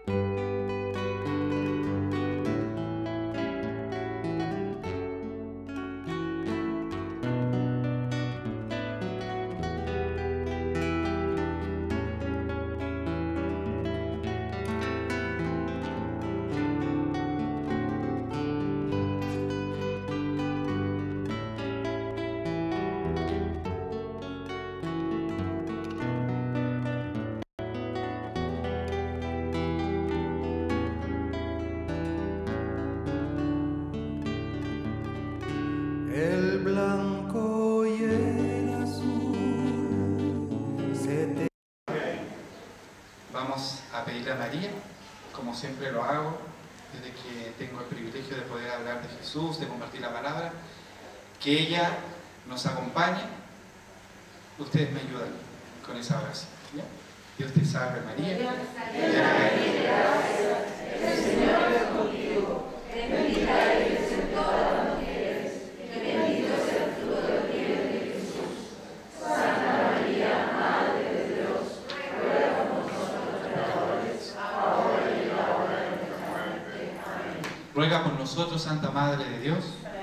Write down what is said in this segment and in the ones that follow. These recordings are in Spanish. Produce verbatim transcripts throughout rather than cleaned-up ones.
El blanco y el azul se te... Vamos a pedirle a María, como siempre lo hago, desde que tengo el privilegio de poder hablar de Jesús, de compartir la palabra, que ella nos acompañe. Ustedes me ayudan con esa oración, ¿ya? Dios te salve María, llena eres de gracia, el Señor es contigo, bendita eres en todas las mujeres, y bendito es el fruto del vientre de Jesús. Santa María, Madre de Dios, ruega por nosotros pecadores, ahora y en la hora de nuestra muerte. Amén. Ruega por nosotros, Santa Madre de Dios.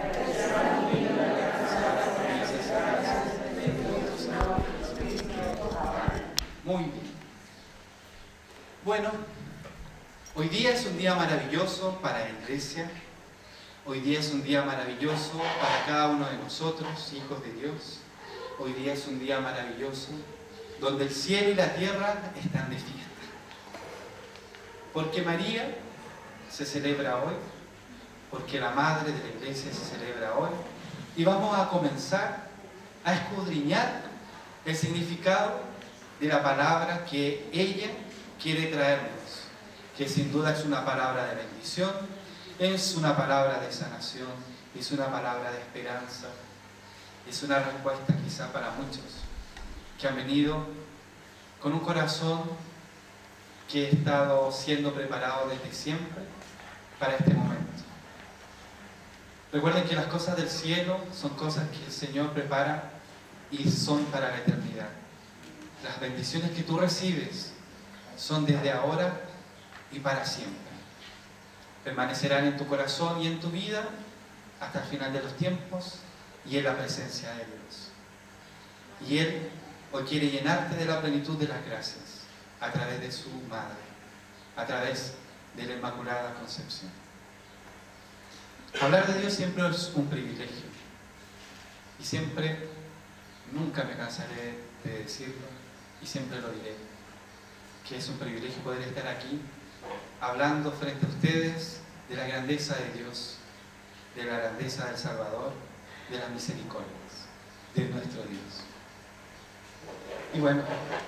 Muy bien. Bueno, hoy día es un día maravilloso para la Iglesia. Hoy día es un día maravilloso para cada uno de nosotros, hijos de Dios. Hoy día es un día maravilloso donde el cielo y la tierra están de fiesta. Porque María se celebra hoy, porque la Madre de la Iglesia se celebra hoy. Y vamos a comenzar a escudriñar el significado de la palabra que ella quiere traernos, que sin duda es una palabra de bendición, es una palabra de sanación, es una palabra de esperanza, es una respuesta quizá para muchos que han venido con un corazón que ha estado siendo preparado desde siempre para este momento. Recuerden que las cosas del cielo son cosas que el Señor prepara y son para la eternidad. Las bendiciones que tú recibes son desde ahora y para siempre. Permanecerán en tu corazón y en tu vida hasta el final de los tiempos y en la presencia de Dios. Y Él hoy quiere llenarte de la plenitud de las gracias a través de su Madre, a través de la Inmaculada Concepción. Hablar de Dios siempre es un privilegio y siempre, nunca me cansaré de decirlo, y siempre lo diré, que es un privilegio poder estar aquí hablando frente a ustedes de la grandeza de Dios, de la grandeza del Salvador, de las misericordias de nuestro Dios. Y bueno,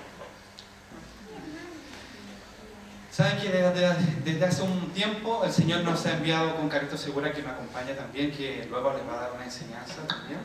saben que desde, desde hace un tiempo el Señor nos ha enviado con Carito Segura, que me acompaña también, que luego les va a dar una enseñanza también,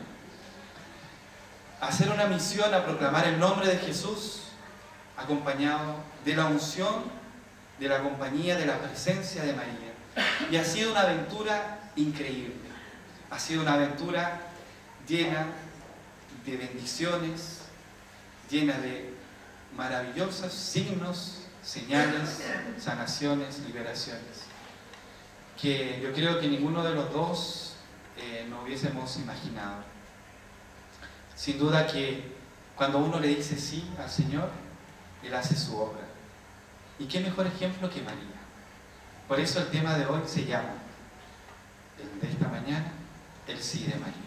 a hacer una misión, a proclamar el nombre de Jesús, acompañado de la unción, de la compañía, de la presencia de María. Y ha sido una aventura increíble, ha sido una aventura llena de bendiciones, llena de maravillosos signos, señales, sanaciones, liberaciones, que yo creo que ninguno de los dos eh, no hubiésemos imaginado. Sin duda que cuando uno le dice sí al Señor, Él hace su obra. ¿Y qué mejor ejemplo que María? Por eso el tema de hoy se llama, el de esta mañana, el sí de María.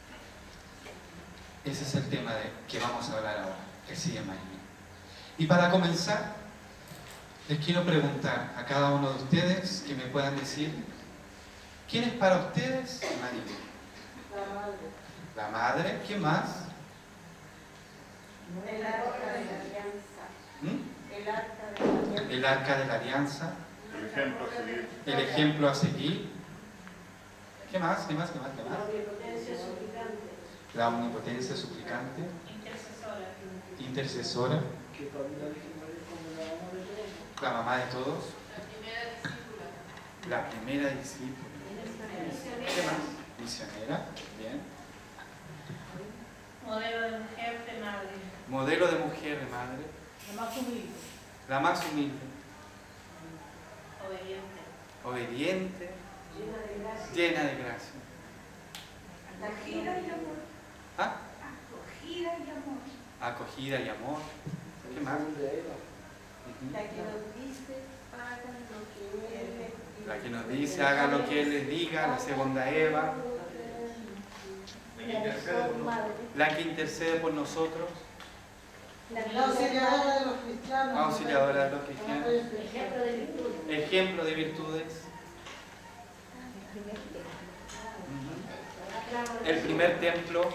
Ese es el tema de que vamos a hablar ahora, el sí de María. Y para comenzar, les quiero preguntar a cada uno de ustedes que me puedan decir, ¿quién es para ustedes María? La Madre. La Madre, ¿qué más? El arca de la alianza. ¿Mm? El arca de la alianza. El arca de la alianza. El ejemplo a seguir. El ejemplo a seguir. ¿Qué más? ¿Qué más? ¿Qué más? ¿Qué La más? omnipotencia suplicante. La omnipotencia suplicante. Intercesora. Intercesora. La mamá de todos. La primera discípula. ¿Qué más? Misionera. Bien. Modelo de mujer de madre. Modelo de mujer de madre. La más humilde. La más humilde. Obediente. obediente, Llena de gracia. llena de gracia. Acogida y amor. ¿Ah? Acogida y amor. Acogida y amor. ¿Qué más? La que nos dice, hagan lo que Él les diga. La que nos dice, haga lo que Él les diga, la segunda Eva. La que intercede por nosotros. La La auxiliadora de los cristianos. Auxiliadora de los cristianos. ejemplo de virtud. Ejemplo de virtudes. El primer templo.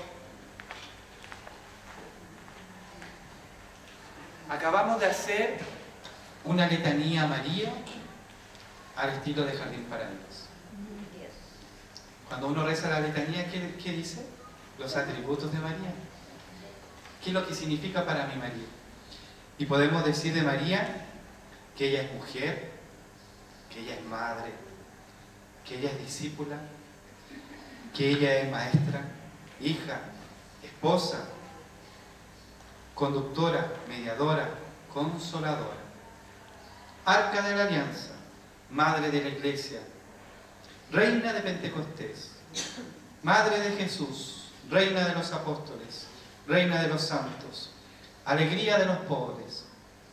Acabamos de hacer una letanía a María al estilo de Jardín para Dios. Cuando uno reza la letanía, ¿qué, qué dice? Los atributos de María. ¿Qué es lo que significa para mí María? Y podemos decir de María que ella es mujer, que ella es madre, que ella es discípula, que ella es maestra, hija, esposa, conductora, mediadora, consoladora, arca de la alianza, madre de la iglesia, reina de Pentecostés, madre de Jesús, reina de los apóstoles, reina de los santos, alegría de los pobres,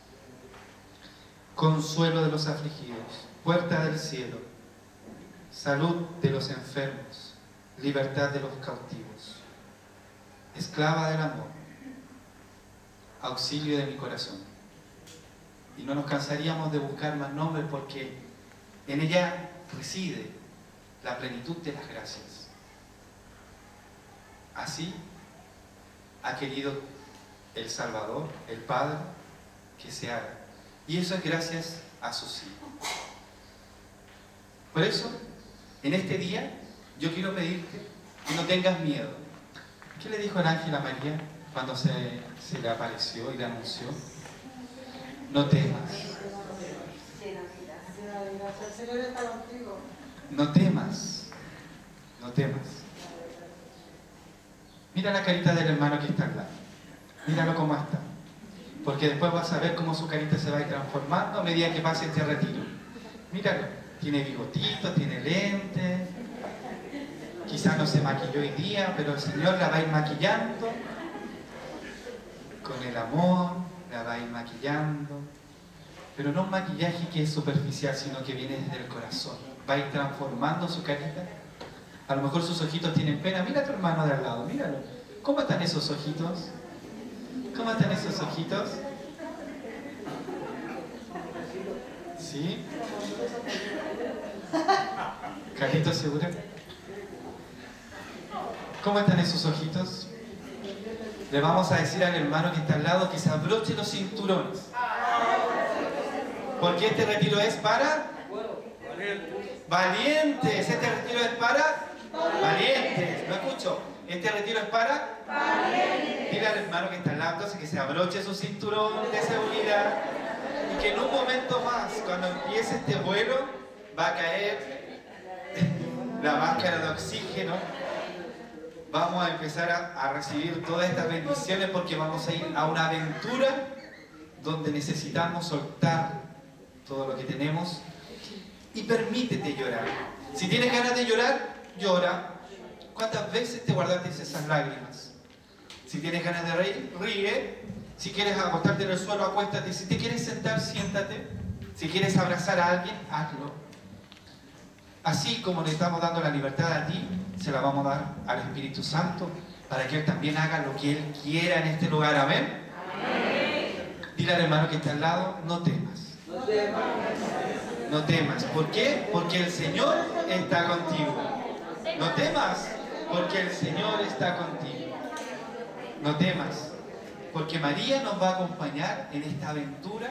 consuelo de los afligidos, puerta del cielo, salud de los enfermos, libertad de los cautivos, esclava del amor, auxilio de mi corazón. Y no nos cansaríamos de buscar más nombres porque en ella reside la plenitud de las gracias. Así ha querido el Salvador, el Padre, que se haga. Y eso es gracias a sus hijos. Por eso, en este día, yo quiero pedirte que no tengas miedo. ¿Qué le dijo el ángel a María cuando se, se le apareció y le anunció? No temas. El Señor está contigo. No temas. No temas. Mira la carita del hermano que está al lado. Míralo cómo está. Porque después vas a ver cómo su carita se va a ir transformando a medida que pase este retiro. Míralo. Tiene bigotito, tiene lentes. Quizás no se maquilló hoy día, pero el Señor la va a ir maquillando. Con el amor, la va a ir maquillando. Pero no un maquillaje que es superficial, sino que viene desde el corazón. Va a ir transformando su carita. A lo mejor sus ojitos tienen pena. Mira a tu hermano de al lado, míralo. ¿Cómo están esos ojitos? ¿Cómo están esos ojitos? ¿Sí? ¿Carlitos segura? ¿Cómo están esos ojitos? Le vamos a decir al hermano que está al lado que se abroche los cinturones. Porque este retiro es para valientes. Este retiro es para valientes. ¿Lo escucho? Este retiro es para valientes. Dile al hermano que está al lado entonces que se abroche su cinturón de seguridad y que en un momento más, cuando empiece este vuelo, va a caer la máscara de oxígeno. Vamos a empezar a, a recibir todas estas bendiciones porque vamos a ir a una aventura donde necesitamos soltar todo lo que tenemos y permítete llorar. Si tienes ganas de llorar, llora. ¿Cuántas veces te guardaste esas lágrimas? Si tienes ganas de reír, ríe. Si quieres acostarte en el suelo, acuéstate. Si te quieres sentar, siéntate. Si quieres abrazar a alguien, hazlo. Así como le estamos dando la libertad a ti, se la vamos a dar al Espíritu Santo para que Él también haga lo que Él quiera en este lugar. ¿Amén? Amén. Dile al hermano que está al lado, no temas. No temas. No temas. ¿Por qué? Porque el Señor está contigo. No temas, porque el Señor está contigo. No temas, porque María nos va a acompañar en esta aventura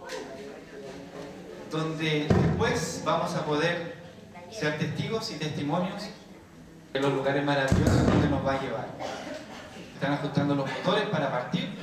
donde después vamos a poder ser testigos y testimonios de los lugares maravillosos donde nos va a llevar. Están ajustando los motores para partir.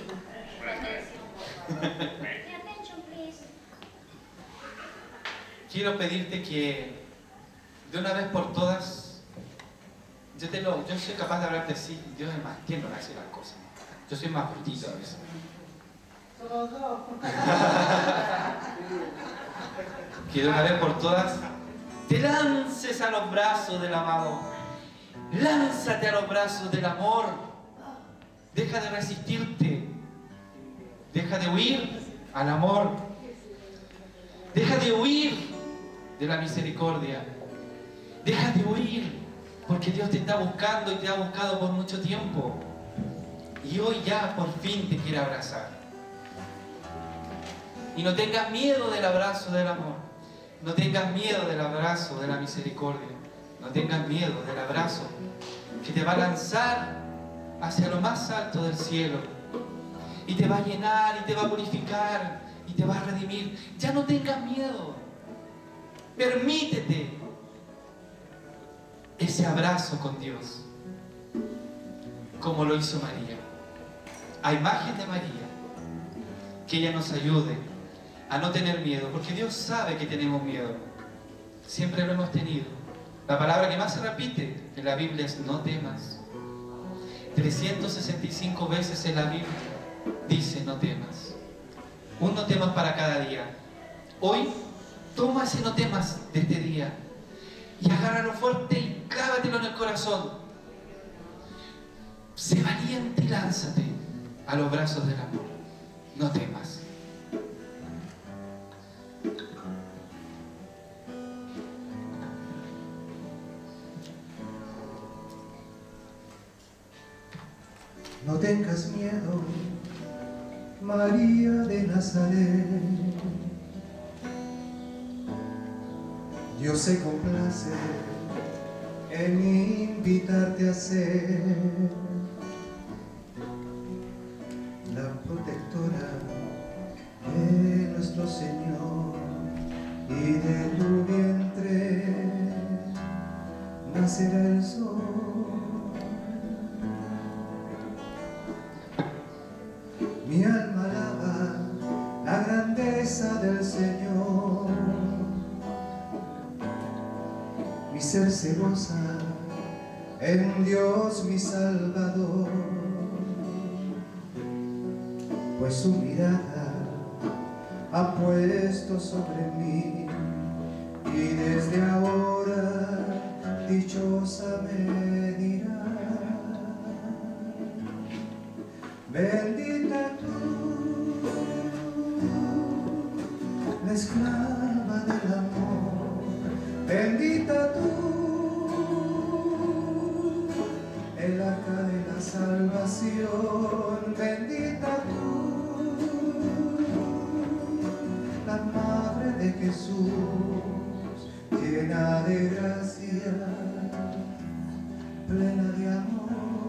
Quiero pedirte que de una vez por todas, yo, te lo, yo soy capaz de hablarte así, Dios es más tierno en hacer las cosas. Yo soy más brutito a veces. Somos dos. que de una vez por todas te lances a los brazos del amado. Lánzate a los brazos del amor. Deja de resistirte. Deja de huir al amor. Deja de huir de la misericordia. Deja de huir, porque Dios te está buscando y te ha buscado por mucho tiempo. Y hoy ya por fin te quiere abrazar. Y no tengas miedo del abrazo del amor. No tengas miedo del abrazo de la misericordia. No tengas miedo del abrazo que te va a lanzar hacia lo más alto del cielo. Y te va a llenar y te va a purificar y te va a redimir. Ya no tengas miedo. Permítete ese abrazo con Dios, como lo hizo María. A imagen de María, que ella nos ayude a no tener miedo, porque Dios sabe que tenemos miedo. Siempre lo hemos tenido. La palabra que más se repite en la Biblia es no temas. trescientas sesenta y cinco veces en la Biblia dice no temas. Un no temas para cada día. Hoy, toma ese no temas de este día y agárralo fuerte y clávatelo en el corazón. Sé valiente y lánzate a los brazos del amor. No temas. No tengas miedo, María de Nazaret. Dios se complace en invitarte a ser la protectora de nuestro Señor, y de tu vientre nacerá el sol. Mi alma alaba la grandeza del Señor, mi ser se goza en Dios mi Salvador, pues su mirada ha puesto sobre mí, y desde ahora dichosa me dirá. Bendita tú, la esclava del amor, bendita tú, el arca de la salvación, bendita tú, la madre de Jesús, llena de gracia, plena de amor.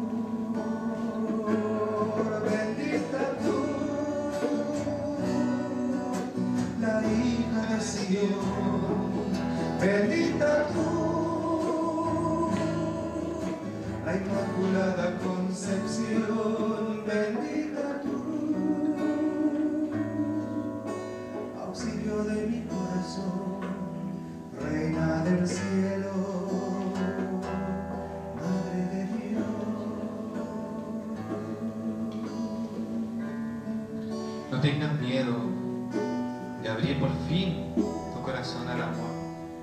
Bendita tú, la hija de Sion, bendita tú, la inmaculada concepción, bendita tú, auxilio de mi corazón, reina del cielo, madre de Dios. No tengas miedo de abrir por fin tu corazón al amor.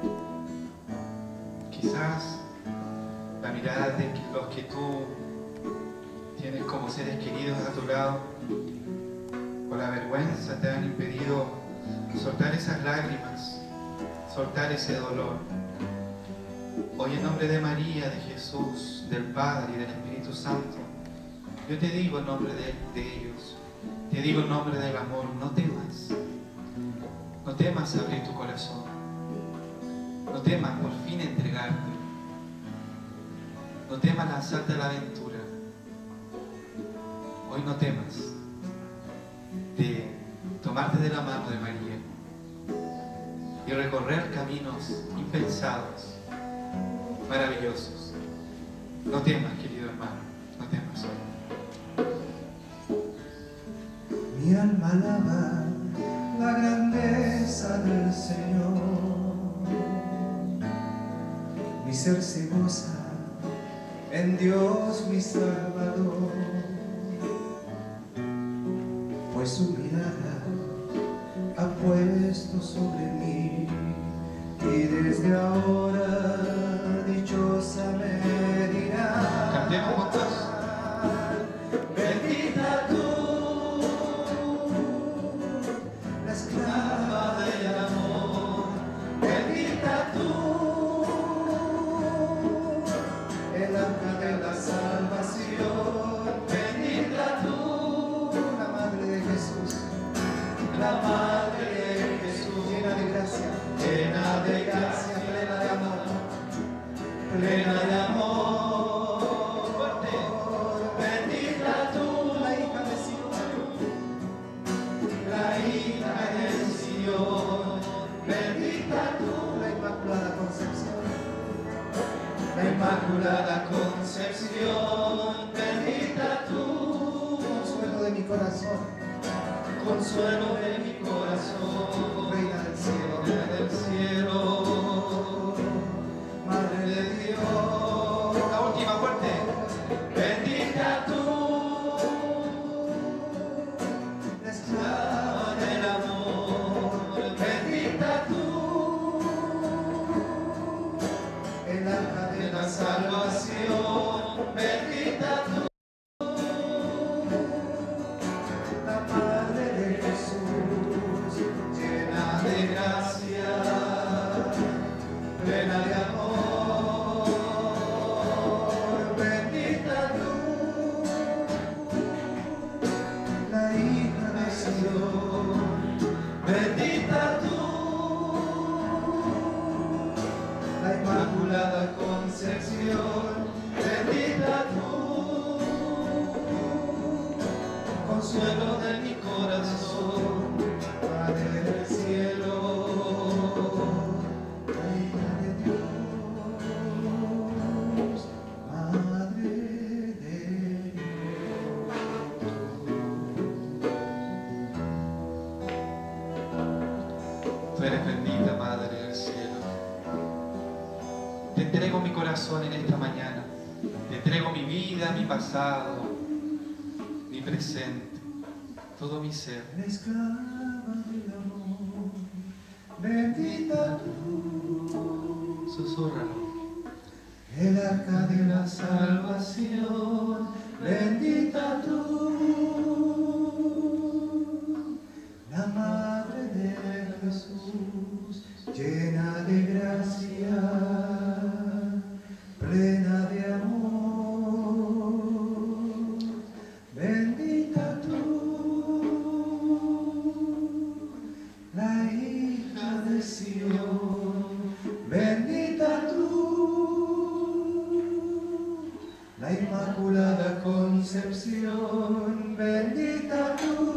Quizás la mirada de los que tú tienes como seres queridos a tu lado, o la vergüenza, te han impedido soltar esas lágrimas, soltar ese dolor. Hoy, en nombre de María, de Jesús, del Padre y del Espíritu Santo, yo te digo en nombre de, de ellos, te digo en nombre del amor, no temas. No temas abrir tu corazón. No temas por fin entregarte. No temas lanzarte a la aventura. Hoy no temas de tomarte de la mano de María y recorrer caminos impensados, maravillosos. No temas, querido hermano, no temas hoy. Mi alma alaba la grandeza del Señor, mi ser se goza en Dios mi Salvador, pues su mirada ha puesto puesto sobre mí, y desde ahora dichosa me dirá. Cantemos juntos. Bendita tú, la esclava del amor. Bendita tú, el arca de la salvación. Bendita tú, la madre de Jesús, la madre de Jesús, llena de gracia, llena de gracia, plena de amor, plena de amor. Bendita tú, la hija de Sion, la hija de Sion. Bendita tú, la Inmaculada Concepción, la Inmaculada Concepción. Bendita tú, consuelo de mi corazón, consuelo de mi corazón, reina del cielo, reina del cielo, madre de Dios. La última fuerte. Bendita tú, la esclava del amor. Bendita tú, el arca de la salvación. Bendita tú, la madre de Jesús, llena de gracia, plena de amor. Bendita tú, la hija de Sion. Bendita tú, la Inmaculada Concepción. Bendita tú, consuelo de mi corazón, Madre del cielo, Reina de Dios, Madre de Dios. Tú eres bendita, Madre del cielo. Te entrego mi corazón en esta mañana. Te entrego mi vida, mi pasado, mi presente, todo mi ser. La esclava del amor, bendita tú, Susúrralo. el arca de la salvación. Bendita tú, la madre de Jesús, llena de gracia, plena de amor. Bendita tú, la hija de Sion. Bendita tú, la Inmaculada Concepción. Bendita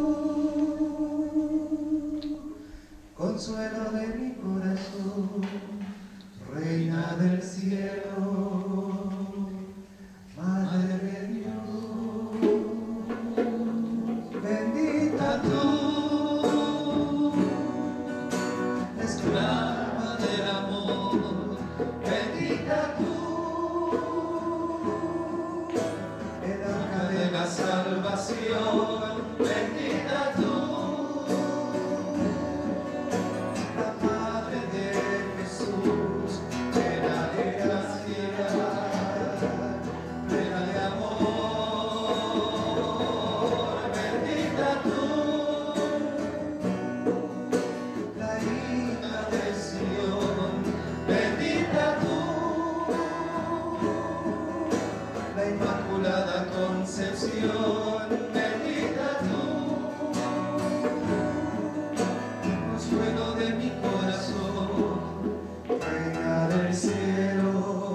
tú, consuelo de mi corazón, Reina del cielo, Madre de Dios. Bendita tú, esclava del amor. Bendita tú, el arca de la salvación. Bendita tú, la madre de Jesús, llena de gracia, plena de amor. Bendita tú, la hija de Sion. Bendita tú, la Inmaculada Concepción. Bendita tú, consuelo de mi corazón, Reina del cielo,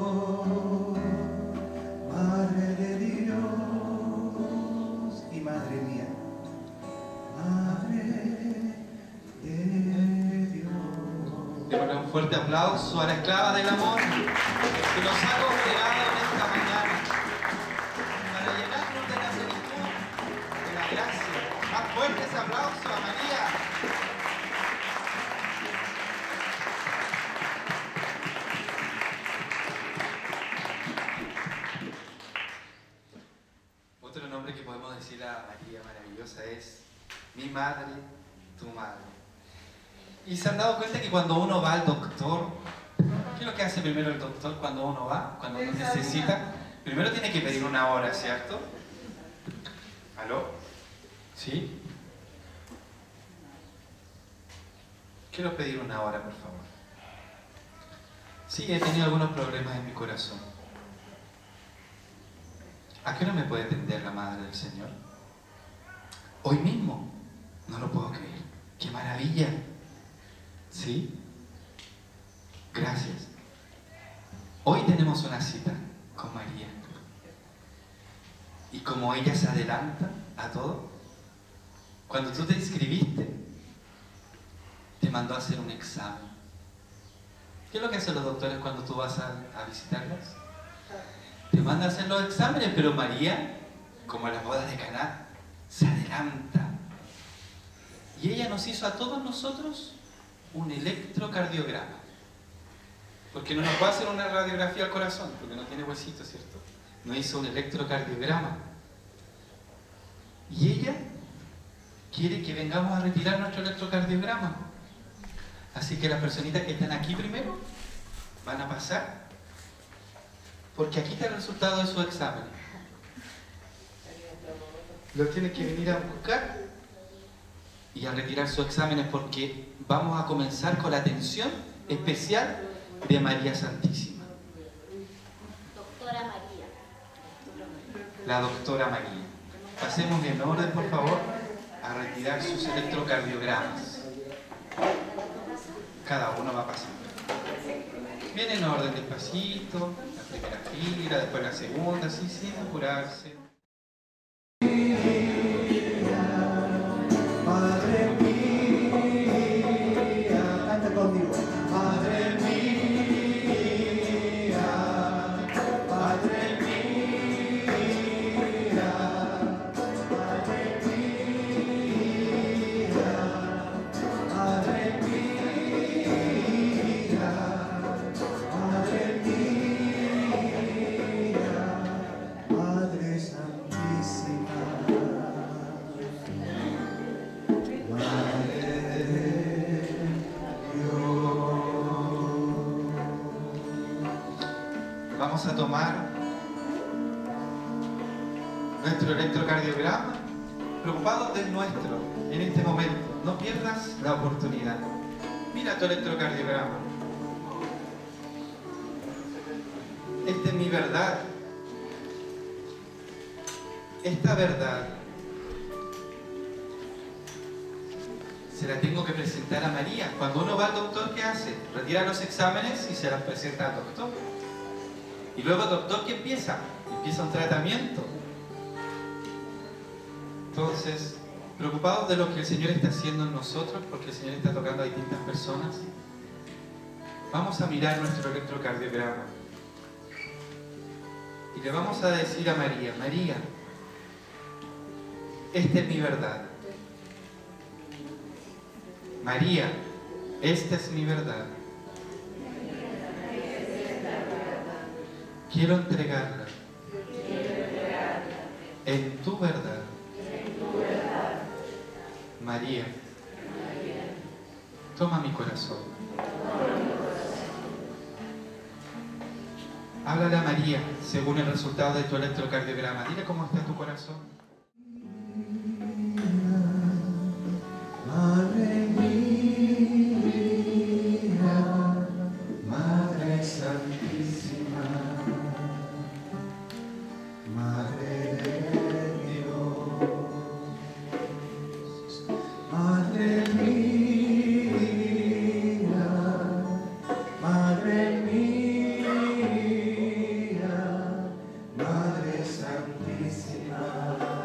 Madre de Dios y Madre mía, Madre de Dios. Démosle un fuerte aplauso a la esclava del amor que nos ha congregado en esta mañana para llenarnos de la plenitud, de la gracia. Más fuerte ese aplauso a María. Otro nombre que podemos decir a María maravillosa es mi madre, tu madre. Y se han dado cuenta que cuando uno va al doctor, ¿qué es lo que hace primero el doctor cuando uno va? Cuando uno necesita. Primero tiene que pedir una hora, ¿cierto? ¿Aló? ¿Sí? Quiero pedir una hora, por favor. Sí, he tenido algunos problemas en mi corazón. ¿A qué hora me puede atender la Madre del Señor? Hoy mismo. No lo puedo creer. ¡Qué maravilla! ¿Sí? Gracias. Hoy tenemos una cita con María. Y como ella se adelanta a todo, cuando tú te inscribiste, te mandó a hacer un examen. ¿Qué es lo que hacen los doctores cuando tú vas a, a visitarlas? Te mandan a hacer los exámenes, pero María, como en las bodas de Caná, se adelanta. Y ella nos hizo a todos nosotros un electrocardiograma. Porque no nos va a hacer una radiografía al corazón, porque no tiene huesito, ¿cierto? Nos hizo un electrocardiograma. Y ella quiere que vengamos a retirar nuestro electrocardiograma. Así que las personitas que están aquí primero van a pasar, porque aquí está el resultado de su examen. Lo tienen que venir a buscar y a retirar sus exámenes, porque vamos a comenzar con la atención especial de María Santísima. Doctora María. La doctora María. Pasemos en orden, por favor, a retirar sus electrocardiogramas. Cada uno va pasando. Viene en orden despacito, la primera fila, después la segunda, así, sin apurarse. Madre mía, canta conmigo. Madre mía, Madre mía, Madre mía, Madre mía, Madre mía, Madre Santísima. Vamos a tomar nuestro electrocardiograma, preocupados del nuestro en este momento. No pierdas la oportunidad. Mira tu electrocardiograma. Esta es mi verdad. Esta verdad se la tengo que presentar a María. Cuando uno va al doctor, ¿qué hace? Retira los exámenes y se las presenta al doctor. Y luego el doctor, ¿qué empieza? Empieza un tratamiento. Entonces, preocupados de lo que el Señor está haciendo en nosotros, porque el Señor está tocando a distintas personas, vamos a mirar nuestro electrocardiograma. Y le vamos a decir a María, María, esta es mi verdad. María, esta es mi verdad. Quiero entregarla en tu verdad. María, toma mi corazón. Háblale a María según el resultado de tu electrocardiograma. Dile cómo está tu corazón. Madre mía, Madre Santísima, Madre de Dios, Madre mía, Madre mía, Madre Santísima.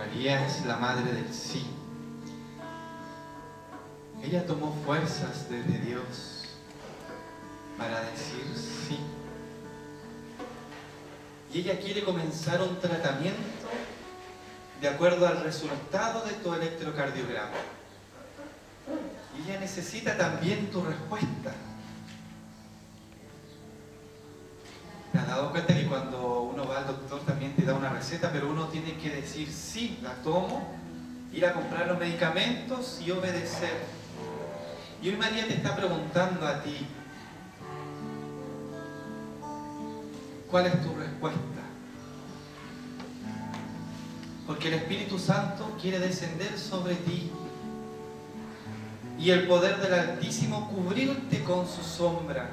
María es la madre del sí. Ella tomó fuerzas desde Dios para decir sí. Y ella quiere comenzar un tratamiento de acuerdo al resultado de tu electrocardiograma. Y ella necesita también tu respuesta. ¿Te has dado cuenta que cuando uno va al doctor también te da una receta, pero uno tiene que decir sí, la tomo, ir a comprar los medicamentos y obedecer? Y hoy María te está preguntando a ti, ¿cuál es tu respuesta? Porque el Espíritu Santo quiere descender sobre ti y el poder del Altísimo cubrirte con su sombra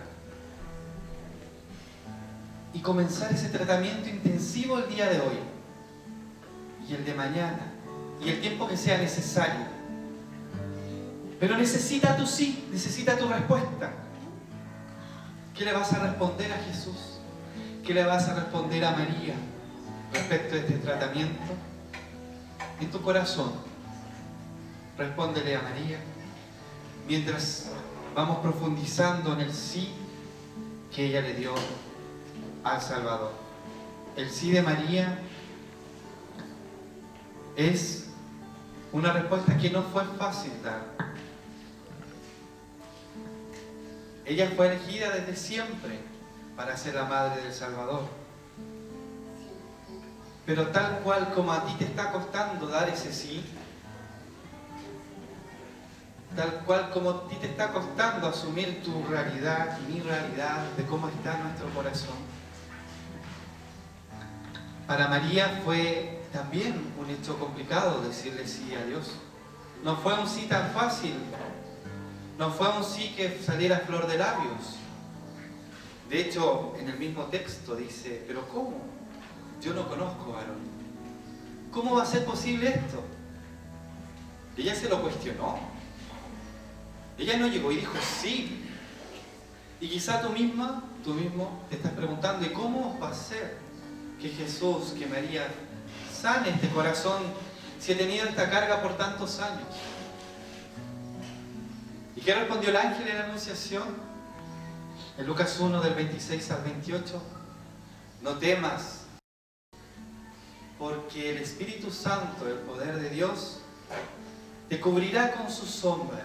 y comenzar ese tratamiento intensivo el día de hoy y el de mañana y el tiempo que sea necesario. Pero necesita tu sí, necesita tu respuesta. ¿Qué le vas a responder a Jesús? ¿Qué le vas a responder a María respecto a este tratamiento? En tu corazón, respóndele a María mientras vamos profundizando en el sí que ella le dio al Salvador. El sí de María es una respuesta que no fue fácil dar. Ella fue elegida desde siempre para ser la madre del Salvador. Pero tal cual como a ti te está costando dar ese sí, tal cual como a ti te está costando asumir tu realidad y mi realidad de cómo está nuestro corazón, para María fue también un hecho complicado decirle sí a Dios. No fue un sí tan fácil, no fue un sí que saliera a flor de labios. De hecho, en el mismo texto dice, ¿pero cómo? Yo no conozco varón. ¿Cómo va a ser posible esto? Ella se lo cuestionó. Ella no llegó y dijo sí. Y quizá tú misma, tú mismo te estás preguntando, ¿y cómo va a ser que Jesús, que María sane este corazón si he tenido esta carga por tantos años? ¿Y qué respondió el ángel en la anunciación? En Lucas uno, del veintiséis al veintiocho. No temas, porque el Espíritu Santo, el poder de Dios, te cubrirá con su sombra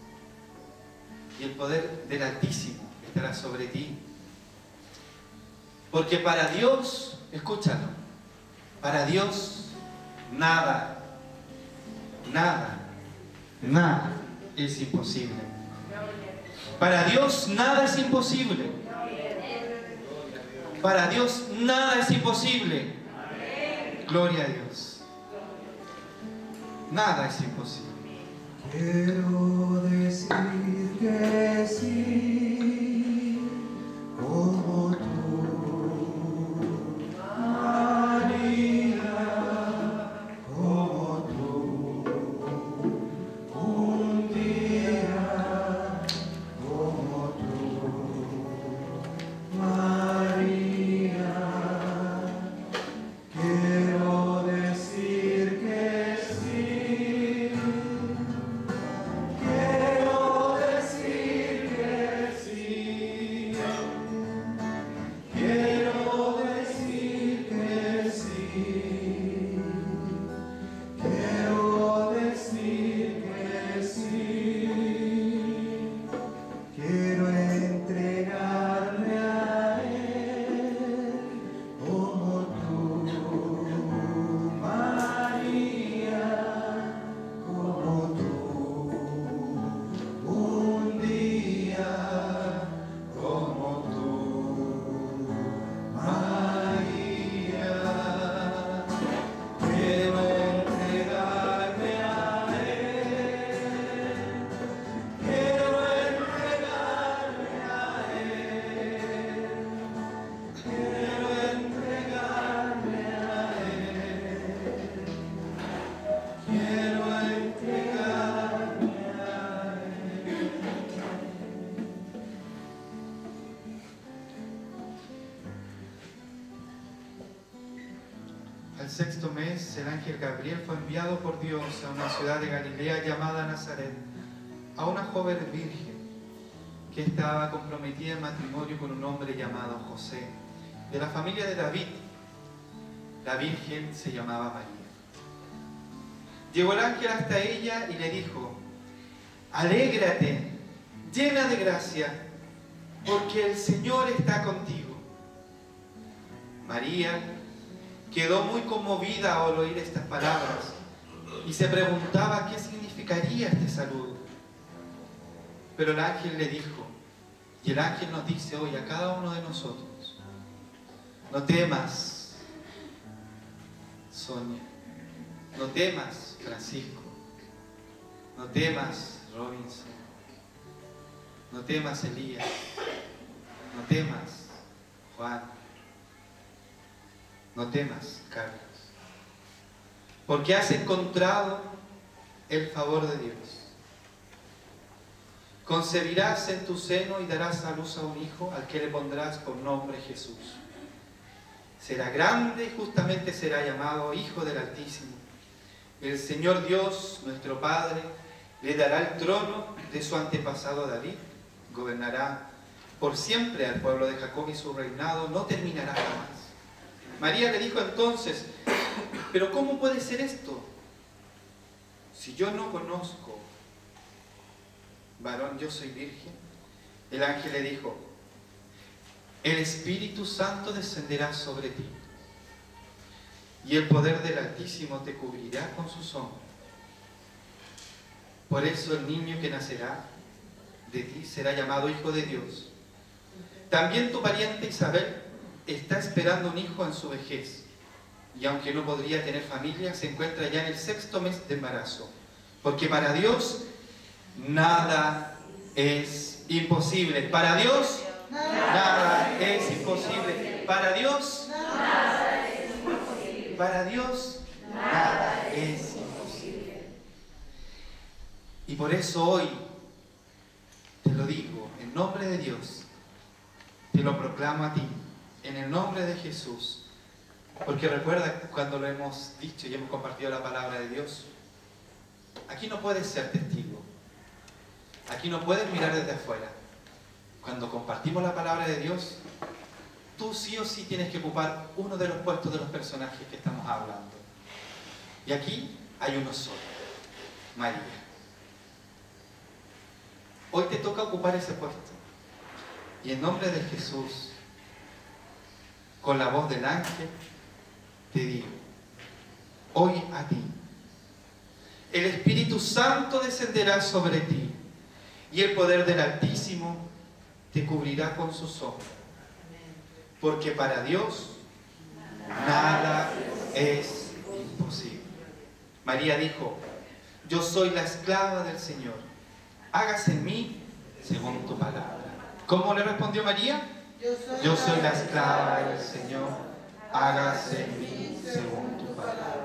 y el poder del Altísimo estará sobre ti. Porque para Dios, escúchalo, para Dios nada, nada, nada es imposible. Para Dios nada es imposible. Para Dios nada es imposible. Gloria a Dios. Nada es imposible. Quiero decir que sí, como tú, María, como tú, un día, como tú, María. Quiero decir que sí, quiero decir que sí, quiero decir que sí, quiero decir que sí, quiero entregarme a Él como tú, María, como tú, un día, como tú, María. Quiero entregarme a Él, quiero entregarme a Él, quiero entregarme a Él, quiero entregarme a Él. Al sexto mes, el ángel ángel Gabriel fue enviado por Dios a una ciudad de Galilea llamada Nazaret, a una joven virgen que estaba comprometida en matrimonio con un hombre llamado José, de la familia de David. La virgen se llamaba María. Llegó el ángel hasta ella y le dijo: alégrate, llena de gracia, porque el Señor está contigo. María quedó muy conmovida al oír estas palabras y se preguntaba qué significaría este saludo. Pero el ángel le dijo, y el ángel nos dice hoy a cada uno de nosotros: no temas, Sonia, no temas, Francisco, no temas, Robinson, no temas, Elías, no temas, Juan, no temas, Carlos, porque has encontrado el favor de Dios. Concebirás en tu seno y darás a luz a un hijo, al que le pondrás por nombre Jesús. Será grande y justamente será llamado Hijo del Altísimo. El Señor Dios, nuestro Padre, le dará el trono de su antepasado David. Gobernará por siempre al pueblo de Jacob y su reinado no terminará jamás. María le dijo entonces: ¿pero cómo puede ser esto? Si yo no conozco varón, yo soy virgen. El ángel le dijo: el Espíritu Santo descenderá sobre ti, y el poder del Altísimo te cubrirá con su sombra. Por eso el niño que nacerá de ti será llamado Hijo de Dios. También tu pariente Isabel está esperando un hijo en su vejez, y aunque no podría tener familia, se encuentra ya en el sexto mes de embarazo, porque para Dios nada es imposible. Para Dios nada es imposible. Para Dios nada es imposible. Para Dios nada es imposible. Y por eso hoy te lo digo en nombre de Dios, te lo proclamo a ti, en el nombre de Jesús, porque recuerda cuando lo hemos dicho y hemos compartido la palabra de Dios, aquí no puedes ser testigo, aquí no puedes mirar desde afuera. Cuando compartimos la palabra de Dios, tú sí o sí tienes que ocupar uno de los puestos de los personajes que estamos hablando. Y aquí hay uno solo, María. Hoy te toca ocupar ese puesto. Y en nombre de Jesús, con la voz del ángel, te digo, hoy a ti, el Espíritu Santo descenderá sobre ti, y el poder del Altísimo te cubrirá con su sombra. Porque para Dios nada es imposible. María dijo: yo soy la esclava del Señor, hágase en mí según tu palabra. ¿Cómo le respondió María? Yo soy, Yo soy la esclava del Señor, hágase en mí según tu palabra.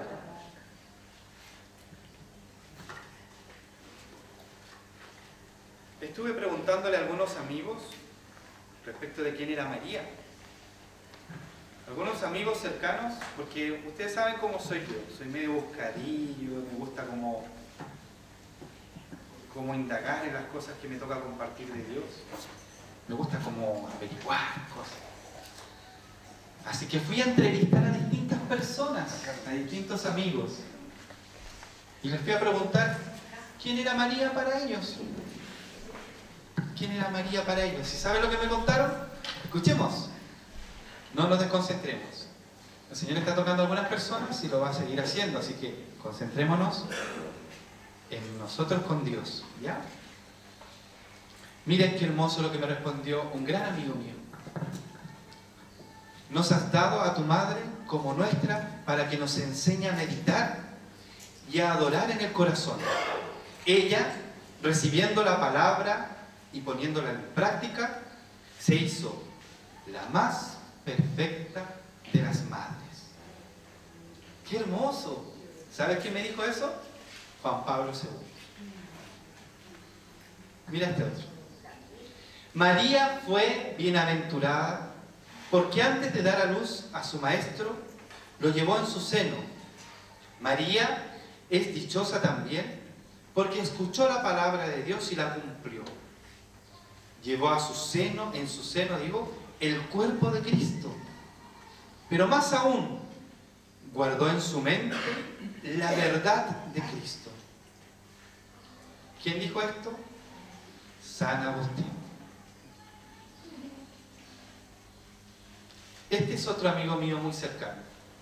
Estuve preguntándole a algunos amigos respecto de quién era María. Algunos amigos cercanos, porque ustedes saben cómo soy yo. Soy medio buscadillo, me gusta como, como indagar en las cosas que me toca compartir de Dios. Me gusta como averiguar cosas. Así que fui a entrevistar a distintas personas, a distintos amigos. Y les fui a preguntar quién era María para ellos. ¿Quién era María para ellos? ¿Y saben lo que me contaron? Escuchemos. No nos desconcentremos. El Señor está tocando a algunas personas y lo va a seguir haciendo, así que concentrémonos en nosotros con Dios, ¿ya? Miren qué hermoso lo que me respondió un gran amigo mío. Nos has dado a tu madre como nuestra para que nos enseñe a meditar y a adorar en el corazón. Ella, recibiendo la palabra y poniéndola en práctica, se hizo la más perfecta de las madres. ¡Qué hermoso! ¿Sabes quién me dijo eso? Juan Pablo segundo. Mira este otro. María fue bienaventurada porque antes de dar a luz a su maestro, lo llevó en su seno, María es dichosa también porque escuchó la palabra de Dios y la cumplió. Llevó a su seno, en su seno, digo, el cuerpo de Cristo. Pero más aún, guardó en su mente la verdad de Cristo. ¿Quién dijo esto? San Agustín. Este es otro amigo mío muy cercano.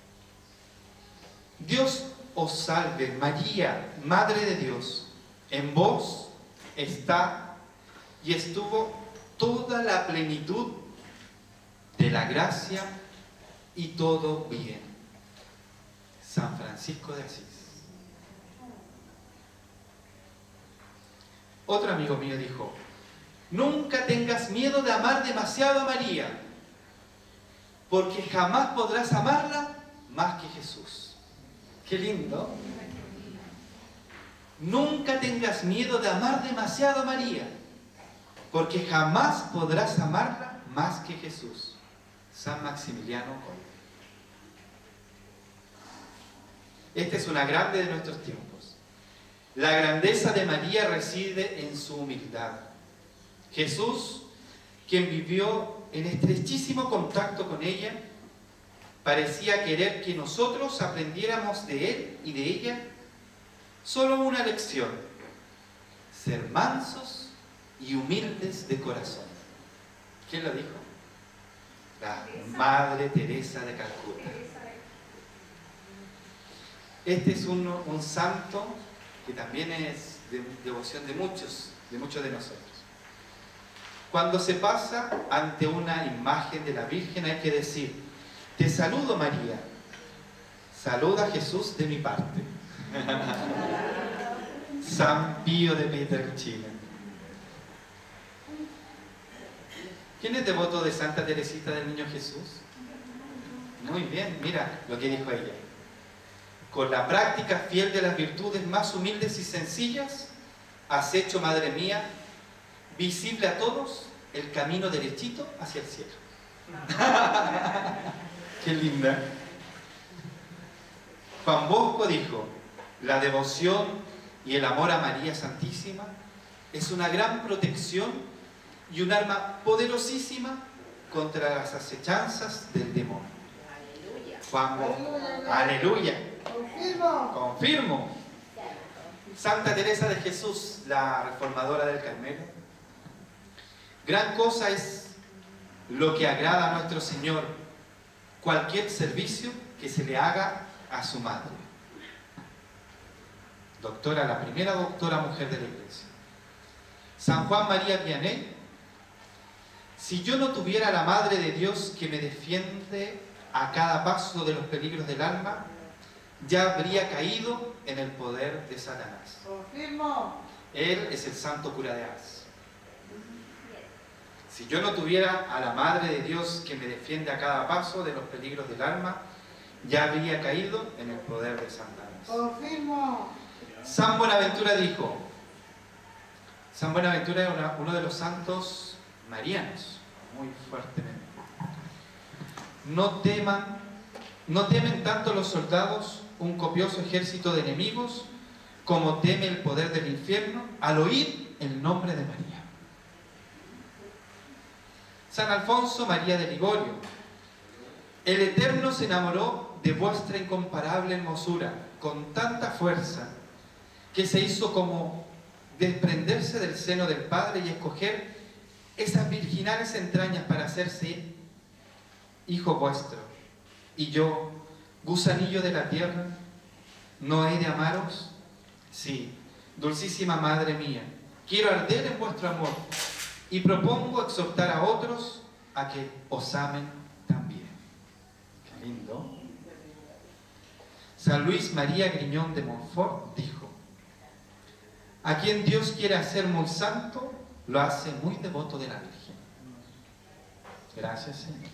Dios os salve, María, Madre de Dios. En vos está y estuvo toda la plenitud de la gracia y todo bien. San Francisco de Asís. Otro amigo mío dijo: nunca tengas miedo de amar demasiado a María, porque jamás podrás amarla más que Jesús. Qué lindo. Nunca tengas miedo de amar demasiado a María, porque jamás podrás amarla más que Jesús. San Maximiliano Kolbe. Esta es una grande de nuestros tiempos. La grandeza de María reside en su humildad. Jesús, quien vivió en estrechísimo contacto con ella, parecía querer que nosotros aprendiéramos de él y de ella solo una lección: ser mansos y humildes de corazón. ¿Quién lo dijo? La Madre Teresa de Calcuta. Este es un, un santo que también es de devoción de muchos, de muchos de nosotros. Cuando se pasa ante una imagen de la Virgen hay que decir: te saludo, María. Saluda a Jesús de mi parte. San Pío de Pietrelcina. ¿Quién es devoto de Santa Teresita del Niño Jesús? Muy bien, mira lo que dijo ella. Con la práctica fiel de las virtudes más humildes y sencillas, has hecho, madre mía, visible a todos el camino derechito hacia el cielo. Qué linda. Juan Bosco dijo: la devoción y el amor a María Santísima es una gran protección y un arma poderosísima contra las acechanzas del demonio. Aleluya. Juan Bosco. Aleluya. Confirmo. Confirmo. Santa Teresa de Jesús, la reformadora del Carmelo. Gran cosa es lo que agrada a nuestro Señor, cualquier servicio que se le haga a su madre. Doctora, la primera doctora mujer de la Iglesia. San Juan María Vianney: si yo no tuviera la Madre de Dios que me defiende a cada paso de los peligros del alma, ya habría caído en el poder de Satanás. Confirmo. Él es el santo cura de Ars. Si yo no tuviera a la Madre de Dios que me defiende a cada paso de los peligros del alma, ya habría caído en el poder de Satanás. Confirmo. San Buenaventura dijo: San Buenaventura era una, uno de los santos marianos, muy fuertemente. No teman, no temen tanto los soldados un copioso ejército de enemigos como teme el poder del infierno al oír el nombre de María. San Alfonso María de Ligorio: el Eterno se enamoró de vuestra incomparable hermosura con tanta fuerza que se hizo como desprenderse del seno del Padre y escoger esas virginales entrañas para hacerse hijo vuestro. Y yo, gusanillo de la tierra, ¿no he de amaros? Sí, dulcísima Madre mía, quiero arder en vuestro amor y propongo exhortar a otros a que os amen también. Qué lindo. San Luis María Griñón de Montfort dijo: a quien Dios quiere hacer muy santo, lo hace muy devoto de la Virgen. Gracias, Señor.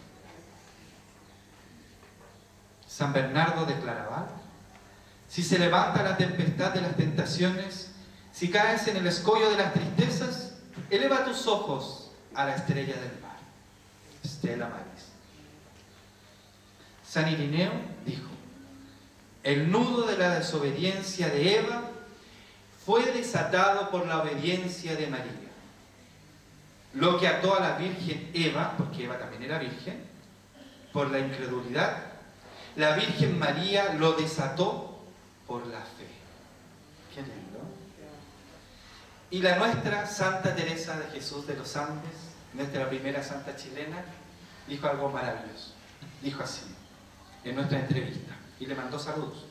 San Bernardo de Claraval: si se levanta la tempestad de las tentaciones, si caes en el escollo de las tristezas, eleva tus ojos a la estrella del mar. Stella Maris. San Irineo dijo: El nudo de la desobediencia de Eva fue desatado por la obediencia de María. Lo que ató a la virgen Eva, porque Eva también era virgen, por la incredulidad, la Virgen María lo desató por la fe. Qué lindo. Y la nuestra Santa Teresa de Jesús de los Andes, nuestra primera santa chilena, dijo algo maravilloso. Dijo así, en nuestra entrevista, y le mandó saludos.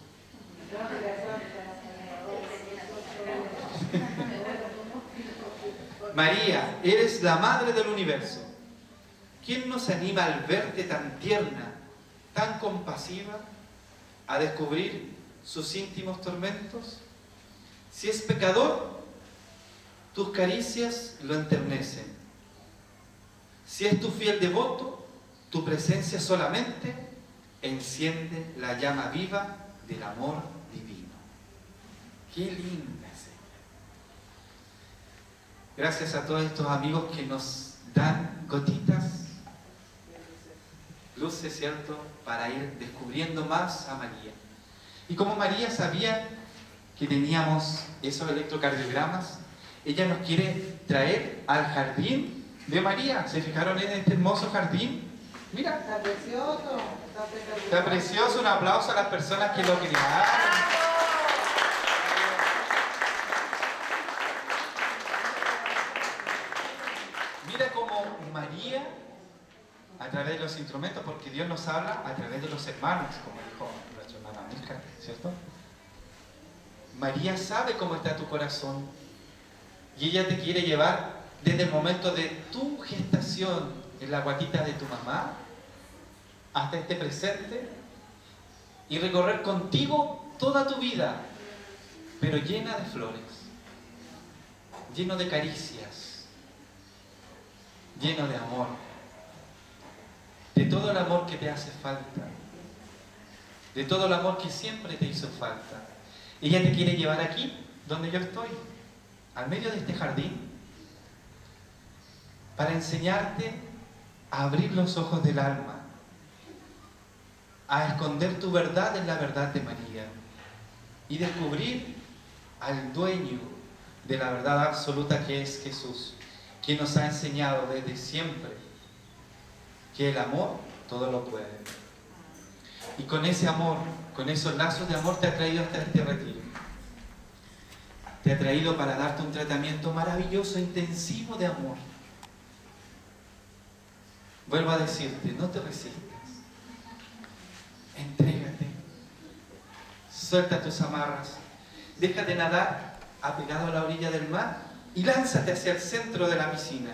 María, eres la madre del universo. ¿Quién nos anima al verte tan tierna, tan compasiva, a descubrir sus íntimos tormentos? Si es pecador, tus caricias lo enternecen. Si es tu fiel devoto, tu presencia solamente enciende la llama viva del amor divino. ¡Qué linda es ella! Gracias a todos estos amigos que nos dan gotitas, luces, ¿cierto?, para ir descubriendo más a María. Y como María sabía que teníamos esos electrocardiogramas, ella nos quiere traer al jardín de María. ¿Se fijaron en este hermoso jardín? Mira. Está precioso. Está precioso. Está precioso. Un aplauso a las personas que lo crearon. Mira cómo María, a través de los instrumentos, porque Dios nos habla a través de los hermanos, como dijo nuestra hermana Milka, ¿cierto? María sabe cómo está tu corazón y ella te quiere llevar desde el momento de tu gestación en la guatita de tu mamá hasta este presente y recorrer contigo toda tu vida, pero llena de flores, lleno de caricias, lleno de amor, de todo el amor que te hace falta, de todo el amor que siempre te hizo falta. Ella te quiere llevar aquí, donde yo estoy, al medio de este jardín, para enseñarte a abrir los ojos del alma, a esconder tu verdad en la verdad de María y descubrir al dueño de la verdad absoluta que es Jesús, quien nos ha enseñado desde siempre que el amor todo lo puede. Y con ese amor, con esos lazos de amor te ha traído hasta este retiro. Te ha traído para darte un tratamiento maravilloso, intensivo de amor. Vuelvo a decirte, no te resistas. Entrégate. Suelta tus amarras. Deja de nadar apegado a la orilla del mar y lánzate hacia el centro de la piscina.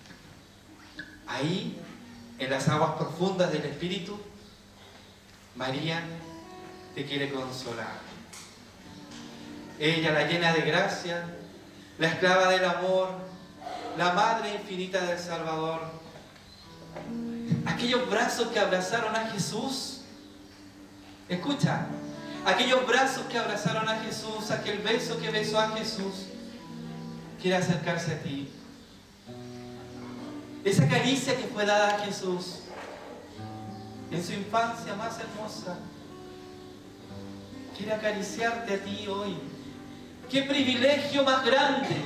Ahí, en las aguas profundas del Espíritu, María te quiere consolar. Ella, la llena de gracia, la esclava del amor, la madre infinita del Salvador. Aquellos brazos que abrazaron a Jesús. Escucha, aquellos brazos que abrazaron a Jesús, aquel beso que besó a Jesús, quiere acercarse a ti. Esa caricia que fue dada a Jesús en su infancia más hermosa, quiere acariciarte a ti hoy. ¡Qué privilegio más grande!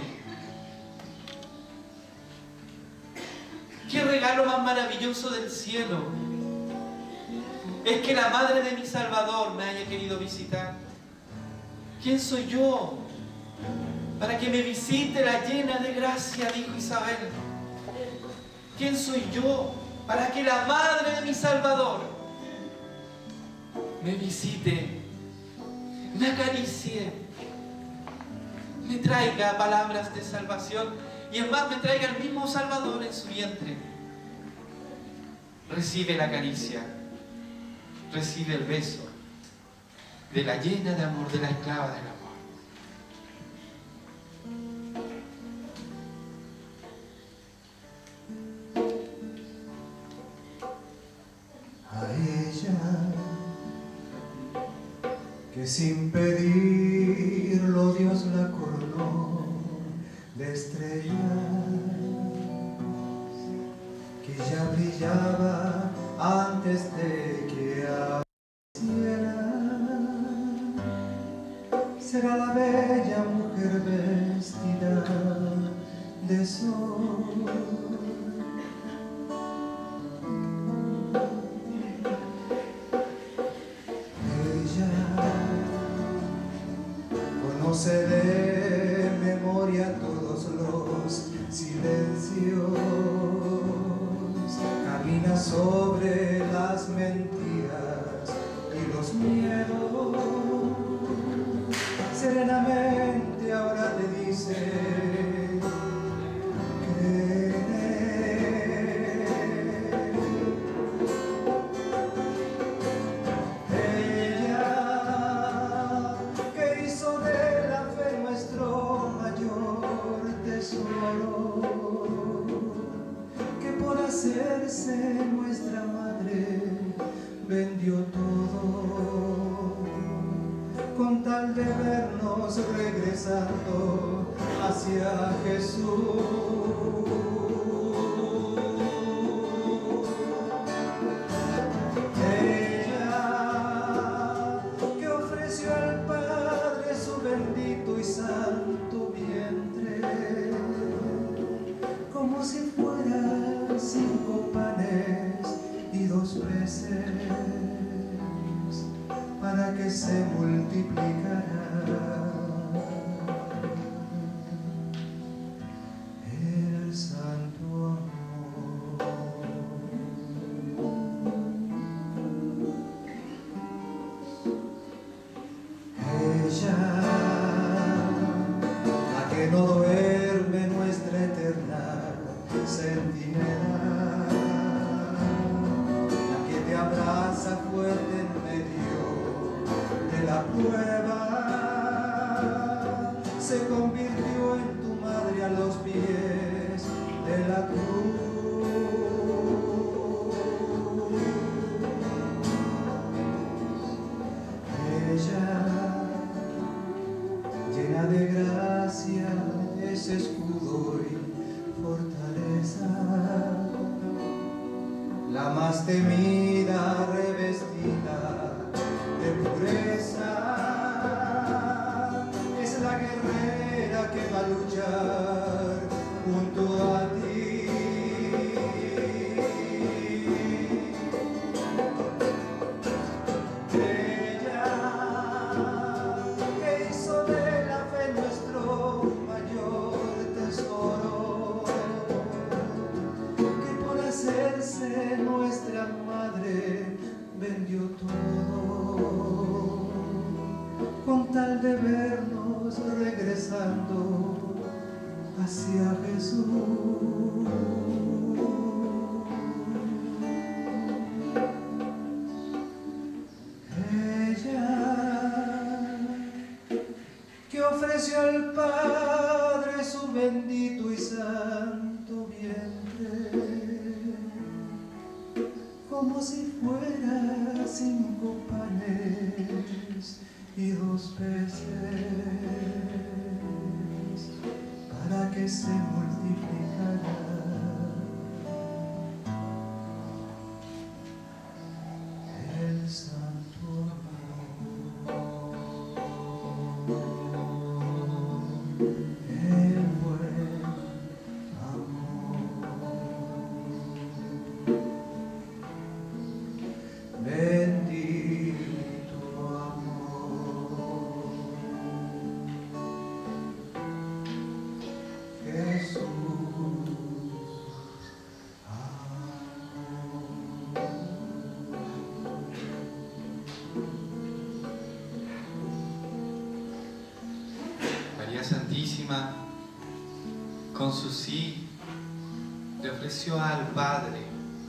¡Qué regalo más maravilloso del cielo! Es que la madre de mi Salvador me haya querido visitar. ¿Quién soy yo para que me visite la llena de gracia? Dijo Isabel. ¿Quién soy yo para que la madre de mi Salvador me visite, me acaricie, me traiga palabras de salvación y en más me traiga el mismo Salvador en su vientre? Recibe la caricia, recibe el beso de la llena de amor, de la esclava del amor. A ella, que sin pedirlo Dios la coronó de estrellas, que ya brillaba antes de que apareciera, será la bella mujer vestida de sol. Ella conoce de memoria todos los silencios, camina sobre las mentiras y los miedos. Serenamente ahora te dice que ella que hizo de la fe nuestro mayor tesoro, que por hacerse nuestra madre vendió todo con tal de vernos regresando hacia Jesús. Ella que ofreció al Padre su bendito y santo vientre, como si fuera cinco panes y dos peces, para que se multiplicara el santo amor. Ella, la que no duerme, nuestra eterna centinela, la que te abraza fuerte en medio de la prueba, se convirtió en tu madre a los pies de la cruz. Ella, llena de gracia, es escudo y fortaleza, la más temida, revestida de pureza, es la guerrera que va a luchar junto a ti. Ella que hizo de la fe nuestro mayor tesoro, que por hacerse nuestra madre vendió todo, con tal de vernos regresando hacia Jesús. Ella que ofreció al Padre su bendito y santo vientre, como si fuera cinco panes y dos peces, para que se multiplicara el santo amor, el buen amor. Bendito amor, Jesús, amor. María Santísima, con su sí, le ofreció al Padre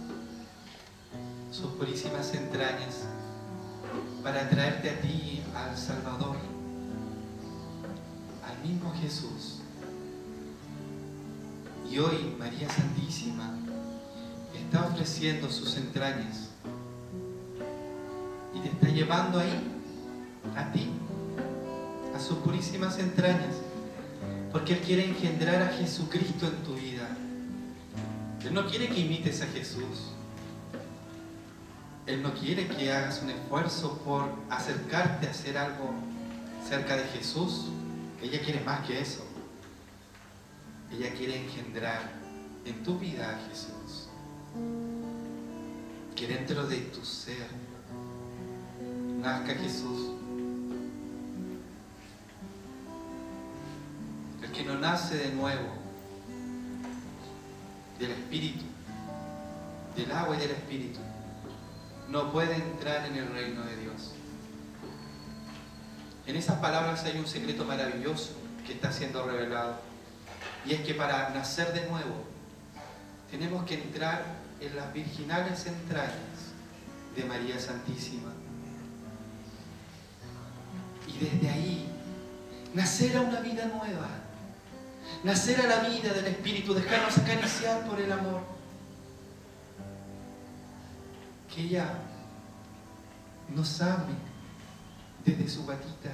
sus purísimas entrañas para traerte a ti, al Salvador, al mismo Jesús. Y hoy María Santísima está ofreciendo sus entrañas y te está llevando ahí, a ti, a sus purísimas entrañas, porque Él quiere engendrar a Jesucristo en tu vida. Él no quiere que imites a Jesús. Él no quiere que hagas un esfuerzo por acercarte a hacer algo cerca de Jesús, ella quiere más que eso. Ella quiere engendrar en tu vida a Jesús. Que dentro de tu ser nazca Jesús. El que no nace de nuevo del Espíritu, del agua y del Espíritu, no puede entrar en el reino de Dios. En esas palabras hay un secreto maravilloso que está siendo revelado, y es que para nacer de nuevo tenemos que entrar en las virginales entrañas de María Santísima, y desde ahí nacer a una vida nueva, nacer a la vida del Espíritu, dejarnos acariciar por el amor. Que ella nos ame desde su guatita,